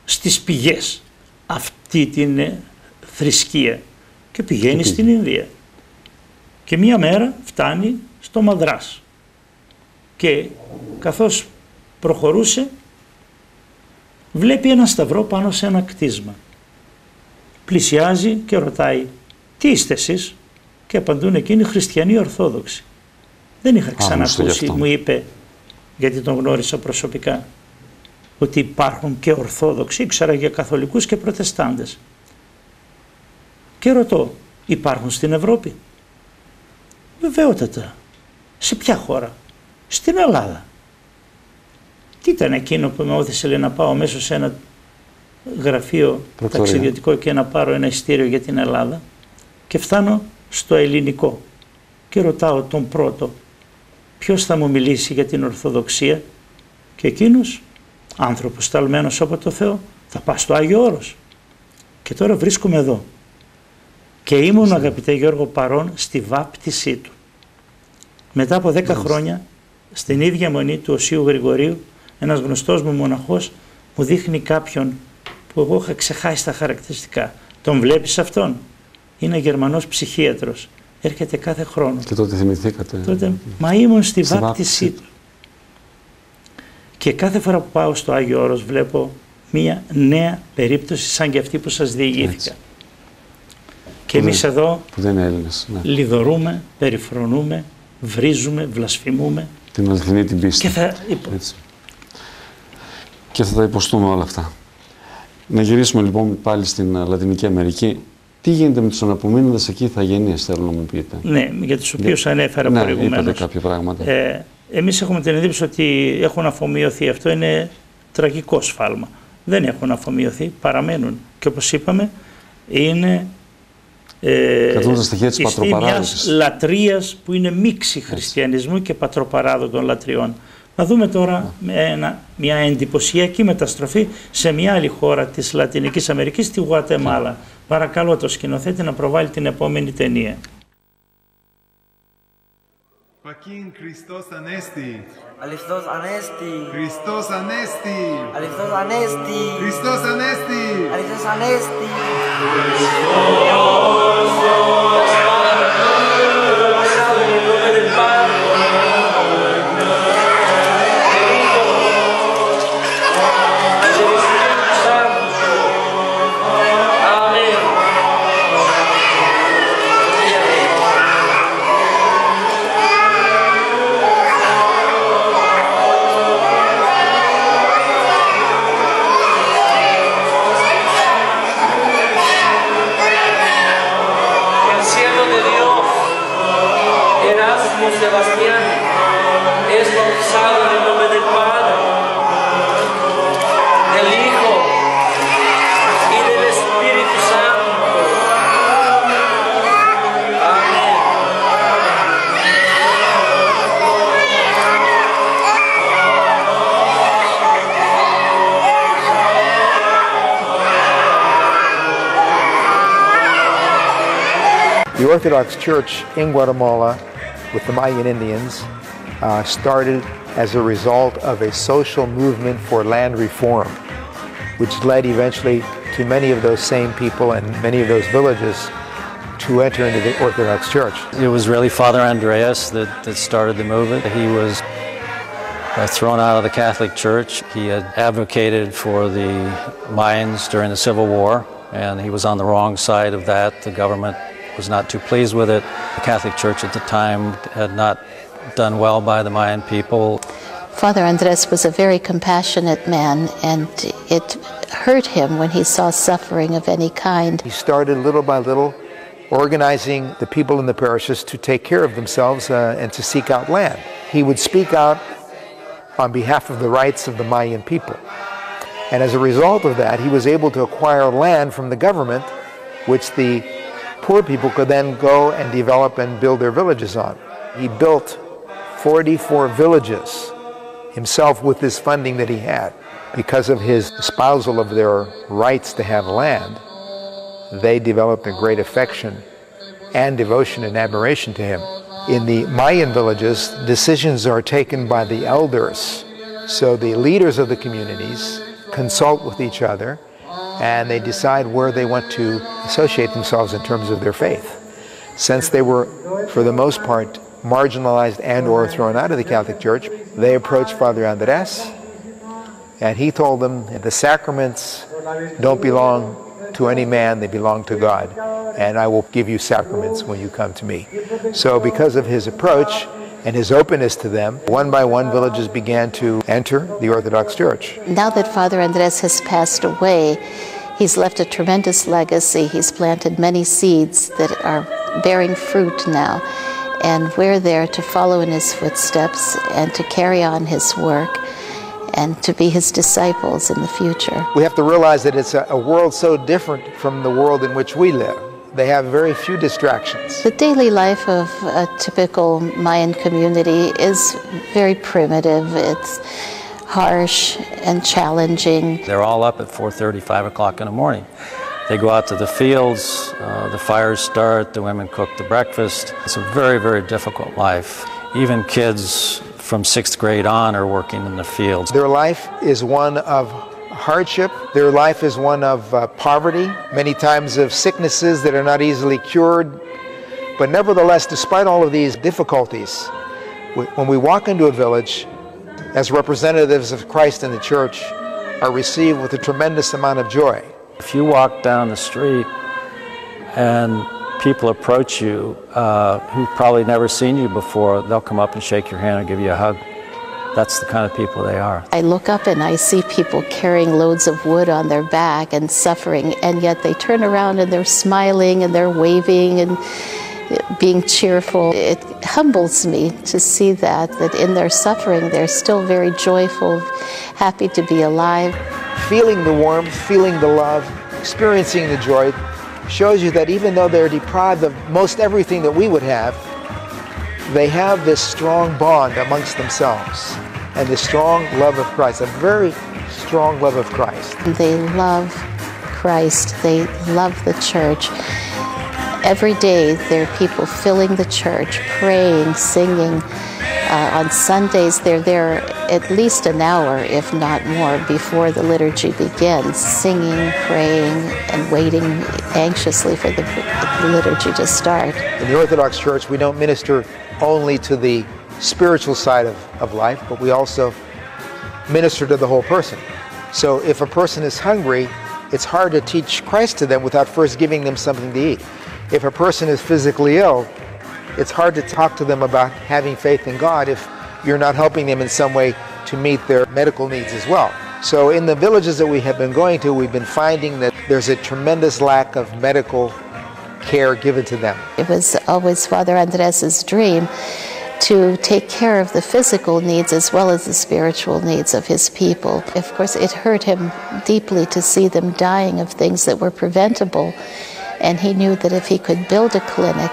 στις πηγές αυτή την θρησκεία και πηγαίνει στην Ινδία. Και μία μέρα φτάνει στο Μαδράς και καθώς προχωρούσε βλέπει ένα σταυρό πάνω σε ένα κτίσμα. Πλησιάζει και ρωτάει «Τι είστε εσείς?» και απαντούν εκείνοι «Χριστιανοί Ορθόδοξοι». Δεν είχα ξανακούσει, μου είπε, γιατί τον γνώρισα προσωπικά, ότι υπάρχουν και Ορθόδοξοι, ήξερα για Καθολικούς και Προτεστάντες. Και ρωτώ, υπάρχουν στην Ευρώπη? Βεβαιότατα. Σε ποια χώρα? Στην Ελλάδα. Τι ήταν εκείνο που με όθησε, λέει, να πάω μέσω σε ένα γραφείο ταξιδιωτικό και να πάρω ένα ειστήριο για την Ελλάδα, και φτάνω στο ελληνικό και ρωτάω τον πρώτο ποιος θα μου μιλήσει για την Ορθοδοξία, και εκείνος, άνθρωπος ταλμένος από το Θεό, θα πας στο Άγιο Όρος. Και τώρα βρίσκομαι εδώ και ήμουν, αγαπητέ Γιώργο, παρόν στη βάπτισή του. Μετά από 10 χρόνια, στην ίδια μονή του Οσίου Γρηγορίου, ένας γνωστός μου μοναχός μου δείχνει κάποιον που εγώ είχα ξεχάσει τα χαρακτηριστικά. Τον βλέπεις αυτόν? Είναι Γερμανός ψυχίατρος. Έρχεται κάθε χρόνο. Και τότε θυμηθήκατε? Τότε, μα ήμουν στη βάπτισή του. Και κάθε φορά που πάω στο Άγιο Όρος βλέπω μία νέα περίπτωση σαν και αυτή που σας διηγήθηκα. Έτσι. Και εμείς εδώ που δεν είναι Έλληνες, ναι, λιδωρούμε, περιφρονούμε, βρίζουμε, βλασφημούμε. Την αληθινή την πίστη. Και θα τα υποστούμε όλα αυτά. Να γυρίσουμε λοιπόν πάλι στην Λατινική Αμερική. Τι γίνεται με τους αναπομείνοντες εκεί ηθαγενείς, θέλω να μου πείτε? Ναι, για τους οποίους ανέφερα προηγουμένως. Ναι, είπατε κάποια πράγματα. Εμείς έχουμε την εντύπωση ότι έχουν αφομοιωθεί. Αυτό είναι τραγικό σφάλμα. Δεν έχουν αφομοιωθεί, παραμένουν. Και όπως είπαμε, είναι μιας λατρείας που είναι μίξη χριστιανισμού και πατροπαράδοτων λατριών. Να δούμε τώρα μια εντυπωσιακή μεταστροφή σε μια άλλη χώρα της Λατινικής Αμερικής, τη Γουατεμάλα. Παρακαλώ το σκηνοθέτη να προβάλλει την επόμενη ταινία. Joaquín, Christos Anesti. Christos Anesti. Christos Anesti. Christos Anesti. Christos Anesti. Christos Anesti. Sebastián es bautizado en el nombre del Padre, del Hijo y del Espíritu Santo. Amén. The Orthodox Church in Guatemala with the Mayan Indians started as a result of a social movement for land reform, which led eventually to many of those same people and many of those villages to enter into the Orthodox Church. It was really Father Andreas that started the movement. He was thrown out of the Catholic Church. He had advocated for the Mayans during the Civil War, and he was on the wrong side of that. The government was not too pleased with it. The Catholic Church at the time had not done well by the Mayan people. Father Andres was a very compassionate man, and it hurt him when he saw suffering of any kind. He started little by little organizing the people in the parishes to take care of themselves and to seek out land. He would speak out on behalf of the rights of the Mayan people. And as a result of that, he was able to acquire land from the government, which the poor people could then go and develop and build their villages on. He built 44 villages himself with this funding that he had. Because of his espousal of their rights to have land, they developed a great affection and devotion and admiration to him. In the Mayan villages, decisions are taken by the elders. So the leaders of the communities consult with each other, and they decide where they want to associate themselves in terms of their faith. Since they were, for the most part, marginalized and or thrown out of the Catholic Church, they approached Father Andres, and he told them that the sacraments don't belong to any man, they belong to God, and I will give you sacraments when you come to me. So because of his approach and his openness to them, one by one villages began to enter the Orthodox Church. Now that Father Andres has passed away, he's left a tremendous legacy. He's planted many seeds that are bearing fruit now, and we're there to follow in his footsteps and to carry on his work and to be his disciples in the future. We have to realize that it's a world so different from the world in which we live. They have very few distractions. The daily life of a typical Mayan community is very primitive. It's harsh and challenging. They're all up at 4:30, 5 o'clock in the morning. They go out to the fields, the fires start, the women cook the breakfast. It's a very, very difficult life. Even kids from 6th grade on are working in the fields. Their life is one of hardship. Their life is one of poverty, many times of sicknesses that are not easily cured. But nevertheless, despite all of these difficulties, when we walk into a village, as representatives of Christ in the church, are received with a tremendous amount of joy. If you walk down the street and people approach you who've probably never seen you before, they'll come up and shake your hand and give you a hug. That's the kind of people they are. I look up and I see people carrying loads of wood on their back and suffering, and yet they turn around and they're smiling and they're waving and being cheerful. It humbles me to see that in their suffering they're still very joyful, happy to be alive. Feeling the warmth, feeling the love, experiencing the joy shows you that even though they're deprived of most everything that we would have, they have this strong bond amongst themselves and this strong love of Christ, a very strong love of Christ. They love Christ, they love the church. Every day there are people filling the church, praying, singing. On Sundays they're there at least an hour, if not more, before the liturgy begins, singing, praying, and waiting anxiously for the liturgy to start. In the Orthodox Church, we don't minister only to the spiritual side of life, but we also minister to the whole person. So if a person is hungry, it's hard to teach Christ to them without first giving them something to eat. If a person is physically ill, it's hard to talk to them about having faith in God if you're not helping them in some way to meet their medical needs as well. So in the villages that we have been going to, we've been finding that there's a tremendous lack of medical care given to them. It was always Father Andres's dream to take care of the physical needs as well as the spiritual needs of his people. Of course, it hurt him deeply to see them dying of things that were preventable, and he knew that if he could build a clinic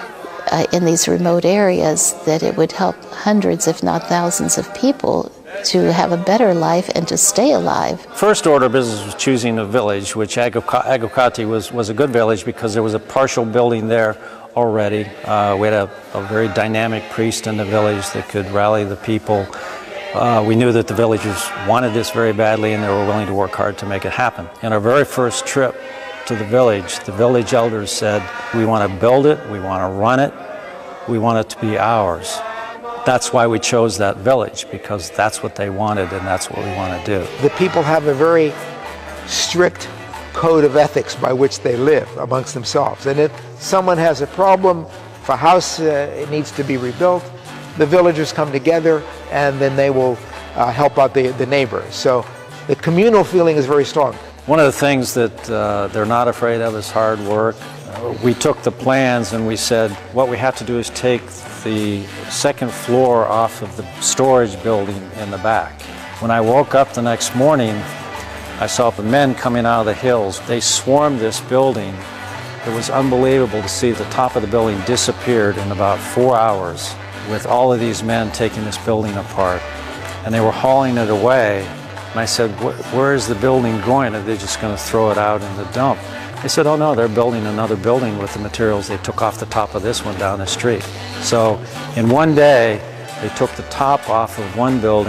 in these remote areas, that it would help hundreds, if not thousands of people to have a better life and to stay alive. First order of business was choosing a village, which Agocati was a good village because there was a partial building there already. We had a very dynamic priest in the village that could rally the people. We knew that the villagers wanted this very badly and they were willing to work hard to make it happen. In our very first trip to the village elders said, we want to build it, we want to run it, we want it to be ours. That's why we chose that village, because that's what they wanted and that's what we want to do. The people have a very strict code of ethics by which they live amongst themselves. And if someone has a problem, if a house it needs to be rebuilt, the villagers come together and then they will help out the neighbors. So the communal feeling is very strong. One of the things that they're not afraid of is hard work. We took the plans and we said, what we have to do is take the second floor off of the storage building in the back. When I woke up the next morning, I saw the men coming out of the hills. They swarmed this building. It was unbelievable to see the top of the building disappeared in about 4 hours with all of these men taking this building apart. And they were hauling it away. And I said, where is the building going? Are they just going to throw it out in the dump? They said, oh no, they're building another building with the materials they took off the top of this one down the street. So in one day, they took the top off of one building,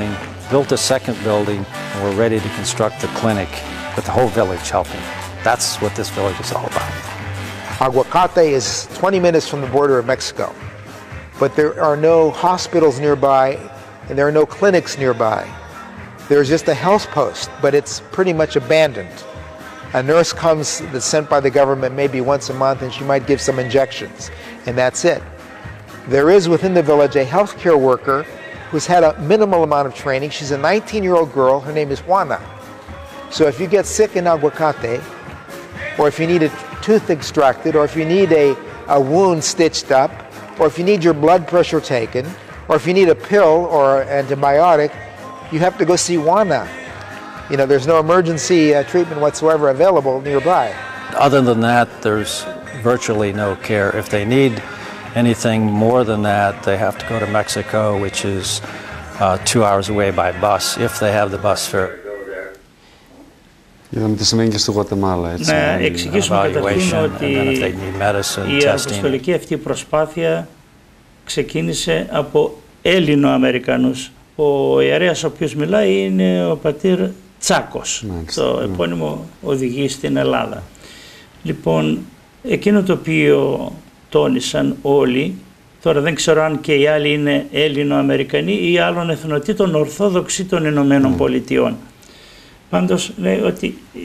built a second building, and we're ready to construct the clinic with the whole village helping. That's what this village is all about. Aguacate is 20 minutes from the border of Mexico, but there are no hospitals nearby and there are no clinics nearby. There's just a health post, but it's pretty much abandoned. A nurse comes that's sent by the government maybe once a month and she might give some injections, and that's it. There is within the village a healthcare worker who's had a minimal amount of training. She's a 19-year-old girl. Her name is Juana. So if you get sick in Aguacate, or if you need a tooth extracted, or if you need a wound stitched up, or if you need your blood pressure taken, or if you need a pill or antibiotic, you have to go see Juana. You know, there's no emergency treatment whatsoever available nearby. Other than that, there's virtually no care. If they need anything more than that, they have to go to Mexico, which is 2 hours away by bus, if they have the bus fare. Είδαμε τι σημαίνει και στη Γουατεμάλα, έτσι. Να εξηγήσουμε καταρχήν ότι η αποστολική αυτή προσπάθεια ξεκίνησε από Έλληνο-Αμερικανούς. Ο ιερέας ο οποίος μιλάει είναι ο πατήρ Τσάκος, το επώνυμο οδηγεί στην Ελλάδα. Λοιπόν, εκείνο το οποίο τόνισαν όλοι, τώρα δεν ξέρω αν και οι άλλοι είναι Έλληνο-Αμερικανοί ή άλλων εθνοτήτων Ορθόδοξοι των Ηνωμένων Πολιτειών. Πάντως λέει ότι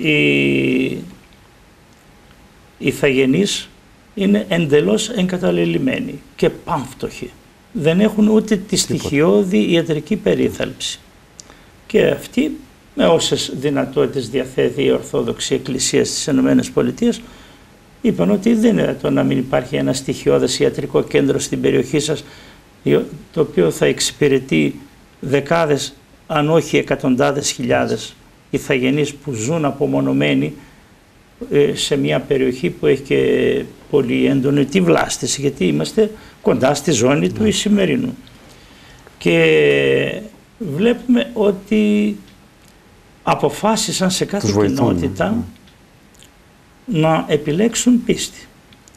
οι ηθαγενείς είναι εντελώς εγκαταλελειμμένοι και πάμφτωχοι. Δεν έχουν ούτε τη στοιχειώδη ιατρική περίθαλψη. Και αυτοί, με όσες δυνατότητες διαθέτει η Ορθόδοξη Εκκλησία στις ΗΠΑ, είπαν ότι δεν είναι δυνατόν να μην υπάρχει ένα στοιχειώδες ιατρικό κέντρο στην περιοχή σας, το οποίο θα εξυπηρετεί δεκάδες, αν όχι εκατοντάδες χιλιάδες ηθαγενείς που ζουν απομονωμένοι σε μια περιοχή που έχει και πολύ έντονη τη βλάστηση, γιατί είμαστε κοντά στη ζώνη του Ισημερινού. Και βλέπουμε ότι αποφάσισαν σε κάθε κοινότητα να επιλέξουν πίστη.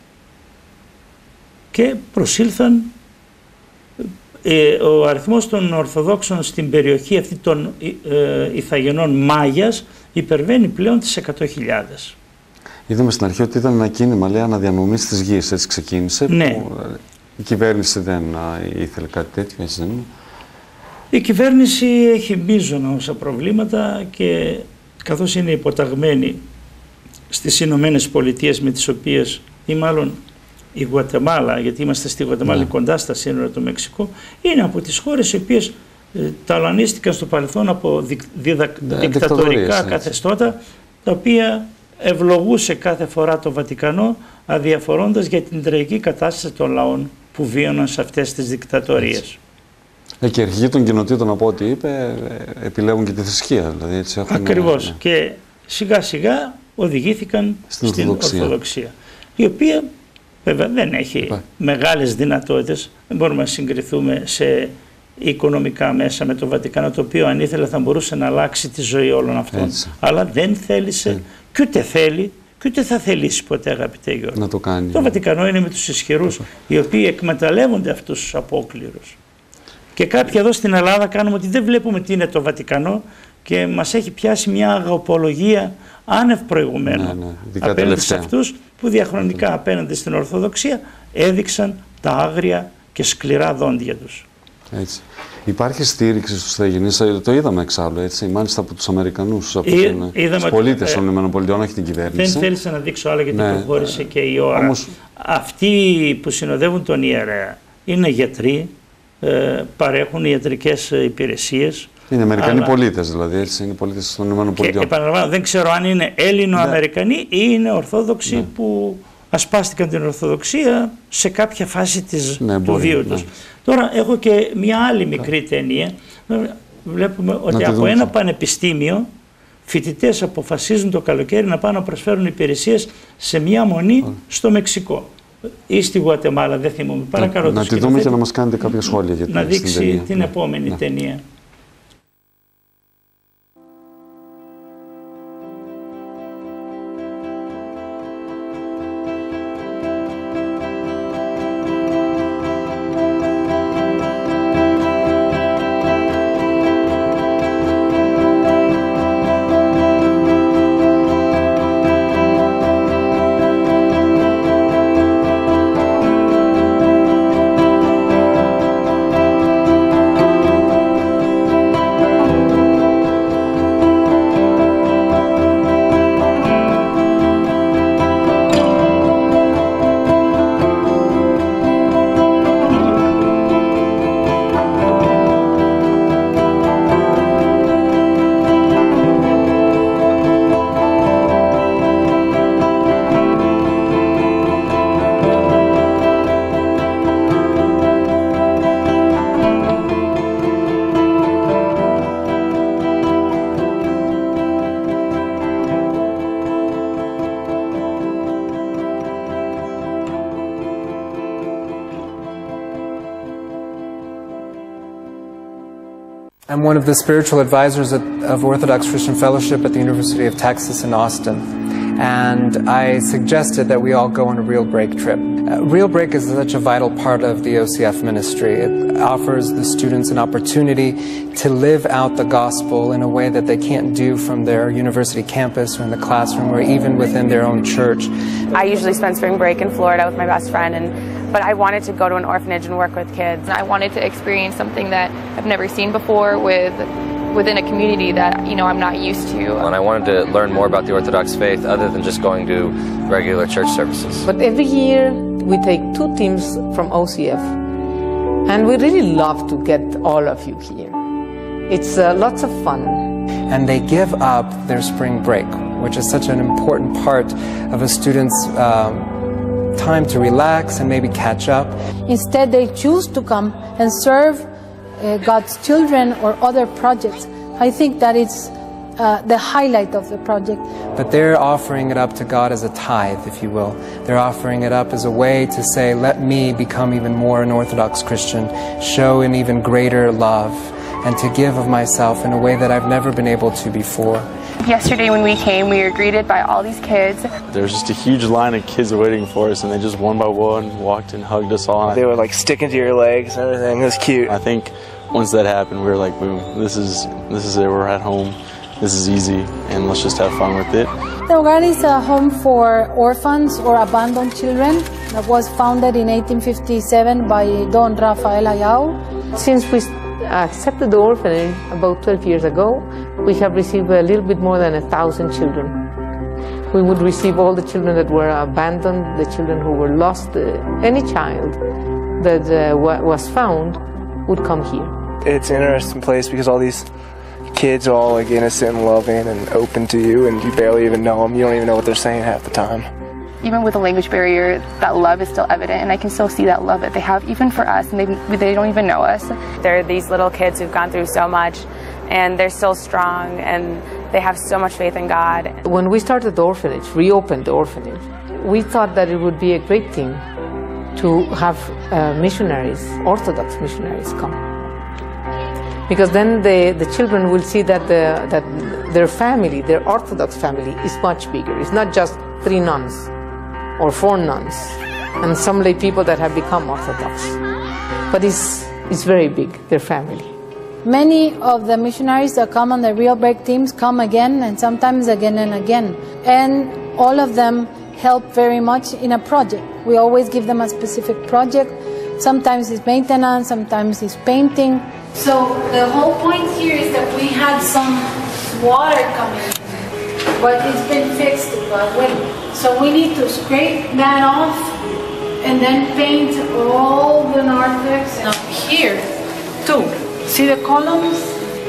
Και προσήλθαν, ο αριθμός των Ορθοδόξων στην περιοχή αυτή των ηθαγενών Μάγιας υπερβαίνει πλέον τις 100.000. Είδαμε στην αρχή ότι ήταν ένα κίνημα, λέει, αναδιανομής της γης, έτσι ξεκίνησε. Ναι. Που η κυβέρνηση δεν ήθελε κάτι τέτοιο, έτσι δεν είναι? Η κυβέρνηση έχει μείζωνα όσα προβλήματα και καθώς είναι υποταγμένη στις Ηνωμένες Πολιτείες, με τις οποίες, ή μάλλον η Γουατεμάλα, γιατί είμαστε στη Γουατεμάλα κοντά στα σύνορα του Μεξικού, είναι από τις χώρες οι οποίες ταλανίστηκαν στο παρελθόν από δικτατορικά καθεστώτα, τα οποία ευλογούσε κάθε φορά το Βατικανό, αδιαφορώντας για την τραγική κατάσταση των λαών που βίωναν σε αυτές τις δικτατορίες. Και οι αρχηγοί των κοινοτήτων, από ό,τι είπε, επιλέγουν και τη θρησκεία. Δηλαδή, έτσι έχουν... Ακριβώς. Και σιγά σιγά οδηγήθηκαν στην Ορθοδοξία, η οποία βέβαια δεν έχει μεγάλες δυνατότητες. Δεν μπορούμε να συγκριθούμε σε οικονομικά μέσα με το Βατικανό, το οποίο αν ήθελε θα μπορούσε να αλλάξει τη ζωή όλων αυτών. Έτσι. Αλλά δεν θέλησε και ούτε θέλει και ούτε θα θελήσει ποτέ, αγαπητέ Γιώργο. Να το κάνει. Το Βατικανό είναι με τους ισχυρούς, οι οποίοι εκμεταλλεύονται αυτούς τους απόκληρους. Και κάποιοι εδώ στην Ελλάδα κάνουμε ότι δεν βλέπουμε τι είναι το Βατικανό και μας έχει πιάσει μια αγαπολογία άνευ προηγουμένου απέναντι σε αυτούς που διαχρονικά απέναντι στην Ορθοδοξία έδειξαν τα άγρια και σκληρά δόντια τους. Έτσι. Υπάρχει στήριξη στους ηθαγενείς, το είδαμε εξάλλου, έτσι, μάλιστα από τους Αμερικανούς, από τους πολίτες των ΗΠΑ, όχι την κυβέρνηση. Δεν θέλησα να δείξω άλλο γιατί προχώρησε και η ώρα. Όμως... Αυτοί που συνοδεύουν τον ιερέα είναι γιατροί, παρέχουν ιατρικές υπηρεσίες. Είναι Αμερικανοί πολίτες, δηλαδή, έτσι, είναι πολίτες των ΗΠΑ. Και επαναλαμβάνω, δεν ξέρω αν είναι Έλληνο-Αμερικανοί ή είναι Ορθόδοξοι που ασπάστηκαν την Ορθοδοξία σε κάποια φάση του βίου τους. Τώρα έχω και μια άλλη μικρή ταινία. Βλέπουμε ότι από ένα πανεπιστήμιο φοιτητές αποφασίζουν το καλοκαίρι να πάνε να προσφέρουν υπηρεσίες σε μια μονή στο Μεξικό ή στη Γουατεμάλα, δεν θυμάμαι. Παρακαλώ, να τη δούμε και να μας κάνετε κάποια σχόλια για να δείξει την επόμενη ταινία. I'm one of the spiritual advisors of Orthodox Christian Fellowship at the University of Texas in Austin. And I suggested that we all go on a Real Break trip. Real Break is such a vital part of the OCF ministry. It offers the students an opportunity to live out the gospel in a way that they can't do from their university campus or in the classroom or even within their own church. I usually spend spring break in Florida with my best friend, but I wanted to go to an orphanage and work with kids. I wanted to experience something that I've never seen before within a community that, I'm not used to. And I wanted to learn more about the Orthodox faith other than just going to regular church services. But every year we take 2 teams from OCF, and we really love to get all of you here. It's lots of fun. And they give up their spring break, which is such an important part of a student's time to relax and maybe catch up. Instead, they choose to come and serve God's children or other projects. I think that it's the highlight of the project. But they're offering it up to God as a tithe, if you will. They're offering it up as a way to say, let me become even more an Orthodox Christian, show an even greater love, and to give of myself in a way that I've never been able to before. Yesterday when we came, we were greeted by all these kids. There was just a huge line of kids waiting for us, and they just one by one walked and hugged us all. They were like sticking to your legs and everything. It was cute. I think once that happened, we were like, boom, this is it, we're at home. This is easy, and let's just have fun with it. The Hogar is a home for orphans or abandoned children that was founded in 1857 by Don Rafael Ayau. Since we accepted the orphanage about 12 years ago, we have received a little bit more than 1,000 children. We would receive all the children that were abandoned, the children who were lost. Any child that was found would come here. It's an interesting place because all these kids are all like innocent and loving and open to you, and you barely even know them. You don't even know what they're saying half the time. Even with a language barrier, that love is still evident, and I can still see that love that they have even for us, and they don't even know us. They're these little kids who've gone through so much, and they're still strong, and they have so much faith in God. When we started the orphanage, reopened the orphanage, we thought that it would be a great thing to have missionaries, Orthodox missionaries, come. Because then the children will see that their family, their Orthodox family, is much bigger. It's not just 3 nuns or 4 nuns and some lay people that have become Orthodox. But it's very big, their family. Many of the missionaries that come on the Real Break teams come again and sometimes again and again. And all of them help very much in a project. We always give them a specific project. Sometimes it's maintenance, sometimes it's painting. So the whole point here is that we had some water coming in, but it's been fixed by wind. So we need to scrape that off and then paint all the narthex. And up here too. See the columns?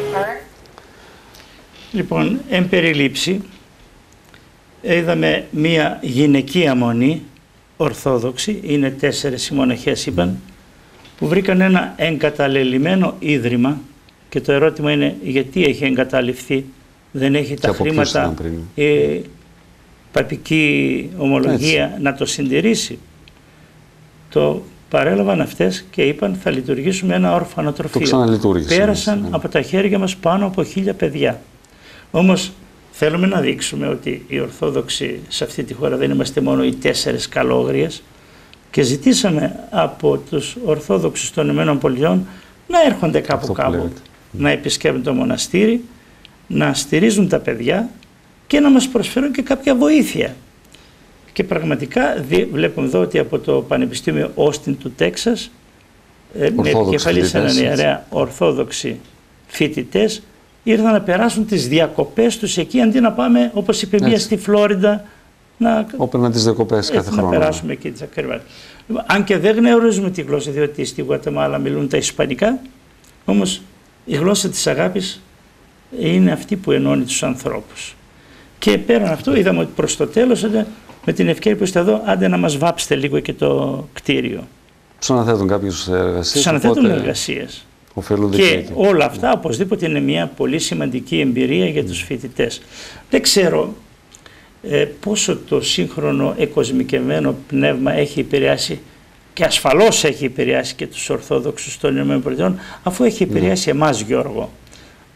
Λοιπόν, εν περιλήψη, είδαμε μία γυναικεία μονή, ορθόδοξη, είναι 4 οι μοναχές είπαν, που βρήκαν ένα εγκαταλελειμμένο ίδρυμα και το ερώτημα είναι γιατί έχει εγκαταλειφθεί, δεν έχει τα χρήματα η παπική ομολογία να το συντηρήσει. Το παρέλαβαν αυτές και είπαν θα λειτουργήσουμε ένα ορφανοτροφείο. Πέρασαν από τα χέρια μας πάνω από 1000 παιδιά. Όμως θέλουμε να δείξουμε ότι οι Ορθόδοξοι σε αυτή τη χώρα δεν είμαστε μόνο οι 4 καλόγριες και ζητήσαμε από τους Ορθόδοξους των ΗΠΑ να έρχονται κάπου, να επισκέπτουν το μοναστήρι, να στηρίζουν τα παιδιά και να μας προσφέρουν και κάποια βοήθεια. Και πραγματικά βλέπουμε εδώ ότι από το Πανεπιστήμιο Όστιν του Τέξας με επικεφαλής έναν ιερέα Ορθόδοξοι φοιτητές ήρθαν να περάσουν τις διακοπές τους εκεί αντί να πάμε όπως είπε μία στη Φλόριντα Όπερνα τις διακοπές κάθε χρόνο. Να περάσουμε εκεί τις ακριβές. Αν και δεν γνωρίζουμε τη γλώσσα διότι στη Γουατεμάλα μιλούν τα Ισπανικά, όμως η γλώσσα της αγάπης είναι αυτή που ενώνει τους ανθρώπους. Και πέραν αυτού είδαμε ότι προς το τέλος με την ευκαιρία που είστε εδώ, άντε να μας βάψετε λίγο και το κτίριο. Τους αναθέτουν κάποιους εργασίες. Τους αναθέτουν εργασίες. Και όλα αυτά οπωσδήποτε είναι μια πολύ σημαντική εμπειρία για τους φοιτητές. Δεν ξέρω πόσο το σύγχρονο εκοσμικευμένο πνεύμα έχει επηρεάσει και ασφαλώς έχει επηρεάσει και τους Ορθόδοξους των ΗΠΑ, αφού έχει επηρεάσει εμάς, Γιώργο.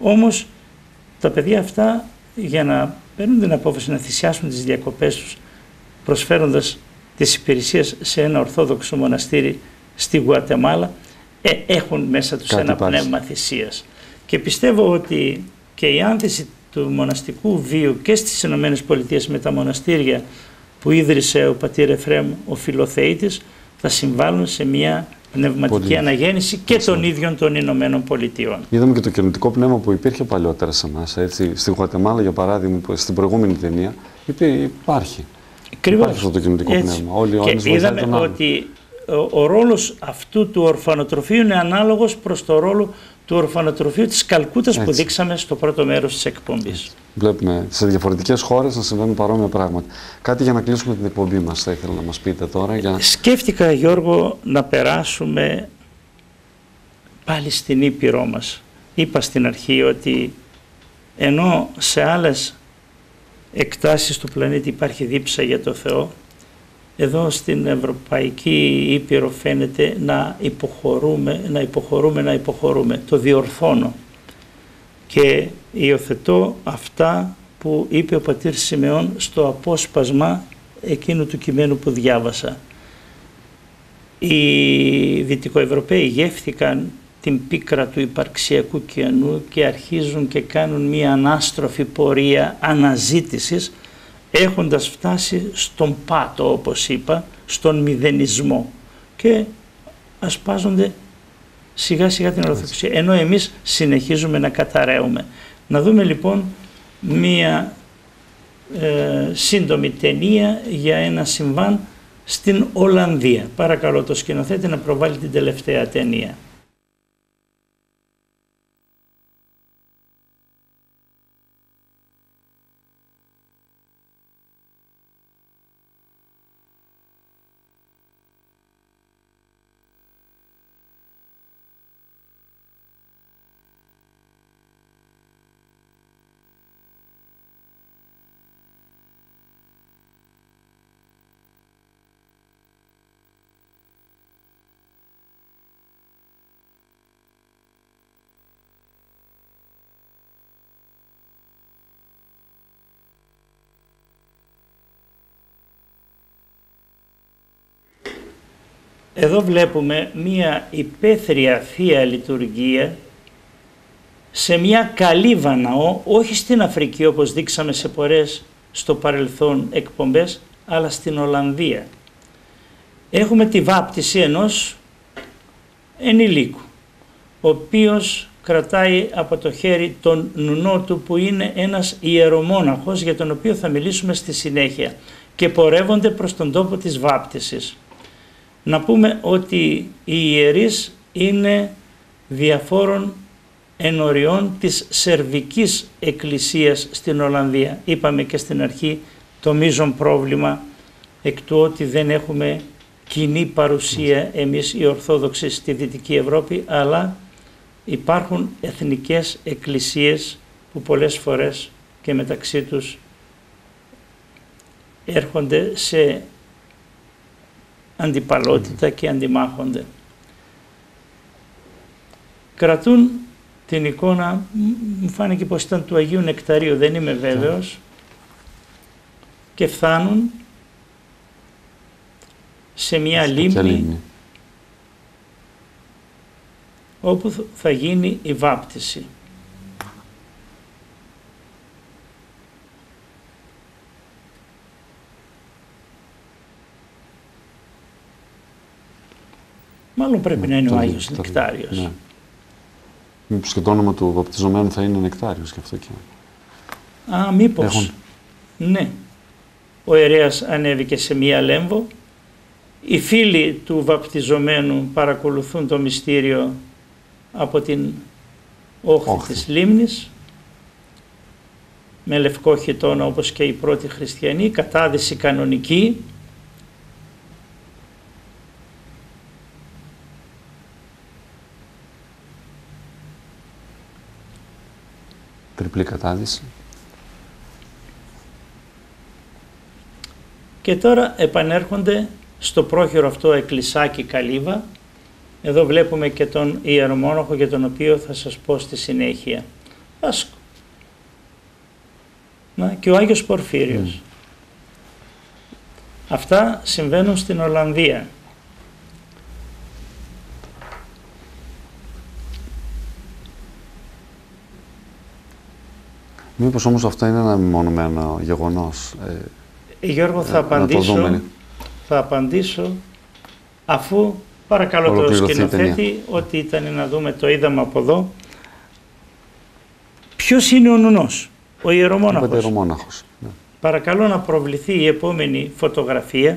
Όμως τα παιδιά αυτά, για να παίρνουν την απόφαση να θυσιάσουν τις διακοπές τους προσφέροντας τις υπηρεσίες σε ένα ορθόδοξο μοναστήρι στη Γουατεμάλα, έχουν μέσα τους ένα πνεύμα θυσίας. Και πιστεύω ότι και η άνθηση του μοναστικού βίου και στις ΗΠΑ με τα μοναστήρια που ίδρυσε ο πατήρ Εφραίμ ο Φιλοθεήτης θα συμβάλλουν σε μια πνευματική αναγέννηση και των ίδιων των Ηνωμένων Πολιτειών. Είδαμε και το κοινωνικό πνεύμα που υπήρχε παλιότερα σε εμάς. Στη Γουατεμάλα, για παράδειγμα, στην προηγούμενη ταινία, υπάρχει. Υπάρχει αυτό το κοινωνικό πνεύμα. Και είδαμε ότι ο ρόλος αυτού του ορφανοτροφείου είναι ανάλογος προς το ρόλο του ορφανοτροφείου της Καλκούτας που δείξαμε στο πρώτο μέρος της εκπομπής. Βλέπουμε σε διαφορετικές χώρες να συμβαίνουν παρόμοια πράγματα. Κάτι για να κλείσουμε την εκπομπή μας θα ήθελα να μας πείτε τώρα. Σκέφτηκα, Γιώργο, να περάσουμε πάλι στην Ήπειρό μας. Είπα στην αρχή ότι ενώ σε άλλες εκτάσεις του πλανήτη υπάρχει δίψα για το Θεό, εδώ στην Ευρωπαϊκή Ήπειρο φαίνεται να υποχωρούμε. Το διορθώνω και υιοθετώ αυτά που είπε ο πατήρ Σιμεών στο απόσπασμα εκείνου του κειμένου που διάβασα. Οι Δυτικοευρωπαίοι γεύθηκαν την πίκρα του υπαρξιακού κενού και αρχίζουν και κάνουν μία ανάστροφη πορεία αναζήτησης, έχοντας φτάσει στον πάτο, όπως είπα, στον μηδενισμό, και ασπάζονται σιγά σιγά την Ορθοδοξία, ενώ εμείς συνεχίζουμε να καταραίουμε. Να δούμε λοιπόν μία σύντομη ταινία για ένα συμβάν στην Ολλανδία. Παρακαλώ το σκηνοθέτη να προβάλλει την τελευταία ταινία. Εδώ βλέπουμε μία υπαίθρια Θεία Λειτουργία σε μια καλύβα ναό, όχι στην Αφρική όπως δείξαμε σε πολλές στο παρελθόν εκπομπές, αλλά στην Ολλανδία. Έχουμε τη βάπτιση ενός ενηλίκου, ο οποίος κρατάει από το χέρι τον νουνό του, που είναι ένας ιερομόναχος για τον οποίο θα μιλήσουμε στη συνέχεια, και πορεύονται προς τον τόπο της βάπτισης. Να πούμε ότι οι ιερείς είναι διαφόρων ενωριών της Σερβικής Εκκλησίας στην Ολλανδία. Είπαμε και στην αρχή το μείζον πρόβλημα εκ του ότι δεν έχουμε κοινή παρουσία εμείς οι Ορθόδοξοι στη Δυτική Ευρώπη, αλλά υπάρχουν εθνικές εκκλησίες που πολλές φορές και μεταξύ τους έρχονται σε αντιπαλότητα και αντιμάχονται. Κρατούν την εικόνα, μου φάνηκε πως ήταν του Αγίου Νεκταρίου, δεν είμαι βέβαιος, και φτάνουν σε μια λίμνη όπου θα γίνει η βάπτιση. Μάλλον πρέπει να είναι ο Άγιος Νεκτάριος. Ναι. Μήπως και το όνομα του βαπτιζομένου θα είναι Νεκτάριος και αυτό και... Μήπως. Ναι. Ο ιερέας ανέβηκε σε μία λέμβο. Οι φίλοι του βαπτιζομένου παρακολουθούν το μυστήριο από την όχθη της λίμνης, με λευκό χιτώνα όπως και οι πρώτοι χριστιανοί, κατάδυση κανονική. Τριπλή κατάδυση. Και τώρα επανέρχονται στο πρόχειρο αυτό εκκλησάκι καλύβα. Εδώ βλέπουμε και τον ιερομόναχο για τον οποίο θα σας πω στη συνέχεια. Πάσκο. Και ο Άγιος Πορφύριος. Αυτά συμβαίνουν στην Ολλανδία. Μήπως όμως αυτό είναι ένα μεμονωμένο γεγονός. Γιώργο, θα απαντήσω αφού παρακαλώ το σκηνοθέτη ότι ήταν να δούμε, το είδαμε από εδώ. Ποιος είναι ο Νουνός, ο ιερομόναχος. Ναι. Παρακαλώ να προβληθεί η επόμενη φωτογραφία.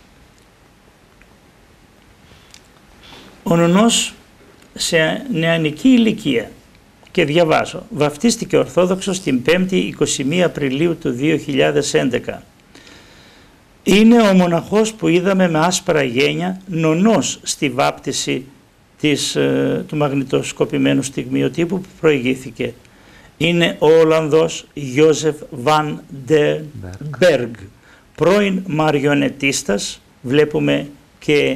Ο Νουνός σε νεανική ηλικία, και διαβάζω, βαφτίστηκε ορθόδοξος την 5η 21 Απριλίου του 2011. Είναι ο μοναχός που είδαμε με άσπρα γένια, νονός στη βάπτιση του μαγνητοσκοπημένου στιγμιοτύπου που προηγήθηκε. Είναι ο Ολλανδός Γιώζεφ Βαν ντερ Μπεργκ, πρώην μαριονετίστας. Βλέπουμε και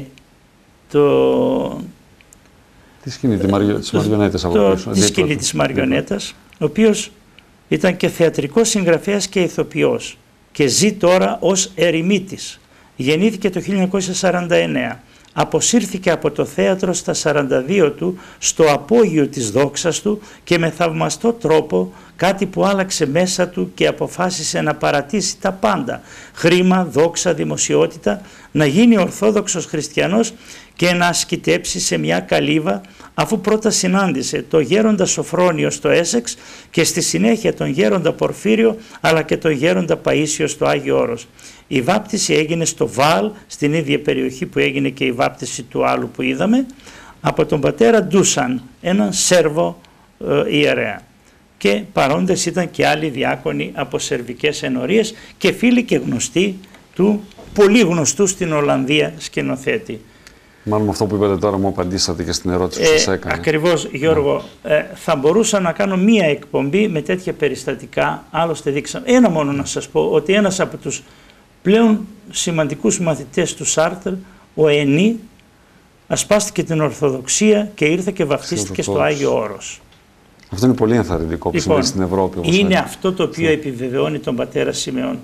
τη σκηνή της μαριονέτας από πίσω. Τη σκηνή της μαριονέτας, ο οποίος ήταν και θεατρικός συγγραφέας και ηθοποιός και ζει τώρα ως ερημίτης. Γεννήθηκε το 1949. Αποσύρθηκε από το θέατρο στα 42 του, στο απόγειο της δόξας του, και με θαυμαστό τρόπο, κάτι που άλλαξε μέσα του και αποφάσισε να παρατήσει τα πάντα, χρήμα, δόξα, δημοσιότητα, να γίνει ορθόδοξος χριστιανός και να ασκητέψει σε μια καλύβα, αφού πρώτα συνάντησε το γέροντα Σοφρόνιο στο Έσεξ και στη συνέχεια τον γέροντα Πορφύριο, αλλά και τον γέροντα Παΐσιο στο Άγιο Όρος. Η βάπτιση έγινε στο Βάλ, στην ίδια περιοχή που έγινε και η βάπτιση του άλλου που είδαμε, από τον πατέρα Ντούσαν, έναν Σέρβο ιερέα. Και παρόντες ήταν και άλλοι διάκονοι από σερβικές ενορίες και φίλοι και γνωστοί του πολύ γνωστού στην Ολλανδία σκηνοθέτη. Μάλλον αυτό που είπατε τώρα μου απαντήσατε και στην ερώτηση που σας έκανα. Ακριβώς, Γιώργο. Θα μπορούσα να κάνω μία εκπομπή με τέτοια περιστατικά, άλλωστε δείξαμε. Ένα μόνο να σας πω, ότι ένας από τους πλέον σημαντικούς μαθητές του Σάρτρ, ο Ενή, ασπάστηκε την Ορθοδοξία και ήρθε και βαφτίστηκε στο Άγιο Όρος. Αυτό είναι πολύ ενθαρρυντικό που συμβαίνει στην Ευρώπη. Είναι αυτό το οποίο επιβεβαιώνει τον πατέρα Σιμεών.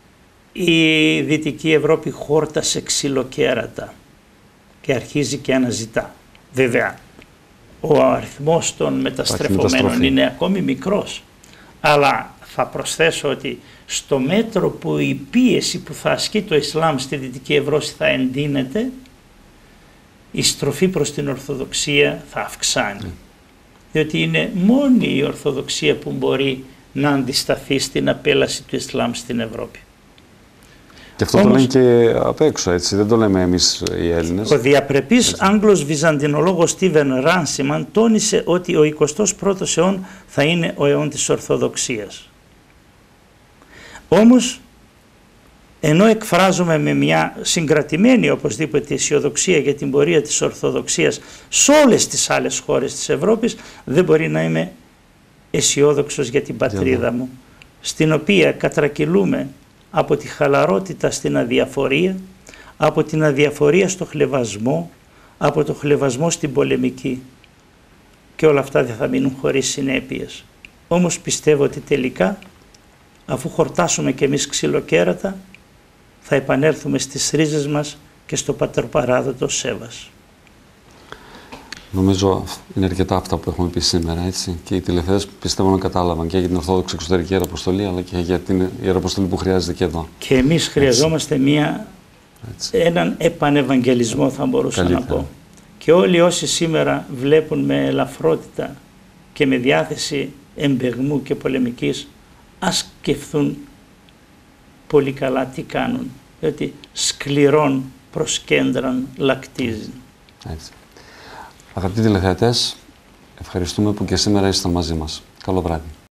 Η Δυτική Ευρώπη χόρτασε ξυλοκέρατα και αρχίζει και αναζητά. Βέβαια, ο αριθμός των μεταστρεφωμένων είναι ακόμη μικρός. Αλλά θα προσθέσω ότι στο μέτρο που η πίεση που θα ασκεί το Ισλάμ στη Δυτική Ευρώπη θα εντείνεται, η στροφή προς την Ορθοδοξία θα αυξάνει. Διότι είναι μόνη η Ορθοδοξία που μπορεί να αντισταθεί στην απέλαση του Ισλάμ στην Ευρώπη. Και αυτό το λένε και απ' έξω, έτσι, δεν το λέμε εμείς οι Έλληνες. Ο διαπρεπής Άγγλος Βυζαντινολόγος Στίβεν Ράνσιμαν τόνισε ότι ο 21ος αιών θα είναι ο αιών της Ορθοδοξίας. Όμως, ενώ εκφράζομαι με μια συγκρατημένη οπωσδήποτε αισιοδοξία για την πορεία της Ορθοδοξίας σε όλες τις άλλες χώρες της Ευρώπης, δεν μπορεί να είμαι αισιόδοξος για την πατρίδα μου, στην οποία κατρακυλούμε από τη χαλαρότητα στην αδιαφορία, από την αδιαφορία στο χλευασμό, από το χλευασμό στην πολεμική. Και όλα αυτά δεν θα μείνουν χωρίς συνέπειες. Όμως πιστεύω ότι τελικά, αφού χορτάσουμε κι εμείς ξυλοκέρατα, θα επανέλθουμε στις ρίζες μας και στο πατροπαράδοτο Σέβας. Νομίζω είναι αρκετά αυτά που έχουμε πει σήμερα, έτσι. Και οι τηλεθεατές πιστεύω να κατάλαβαν και για την Ορθόδοξη Εξωτερική Ιεραποστολή, αλλά και για την Ιεραποστολή που χρειάζεται και εδώ. Και εμείς χρειαζόμαστε έναν επανευαγγελισμό, θα μπορούσα να πω. Και όλοι όσοι σήμερα βλέπουν με ελαφρότητα και με διάθεση εμπεγμού και πολεμικής, ας σκεφτούν πολύ καλά τι κάνουν, διότι σκληρών προς κέντραν λακτίζει. Έτσι. Αγαπητοί τηλεθεατές, ευχαριστούμε που και σήμερα ήσασταν μαζί μας. Καλό βράδυ.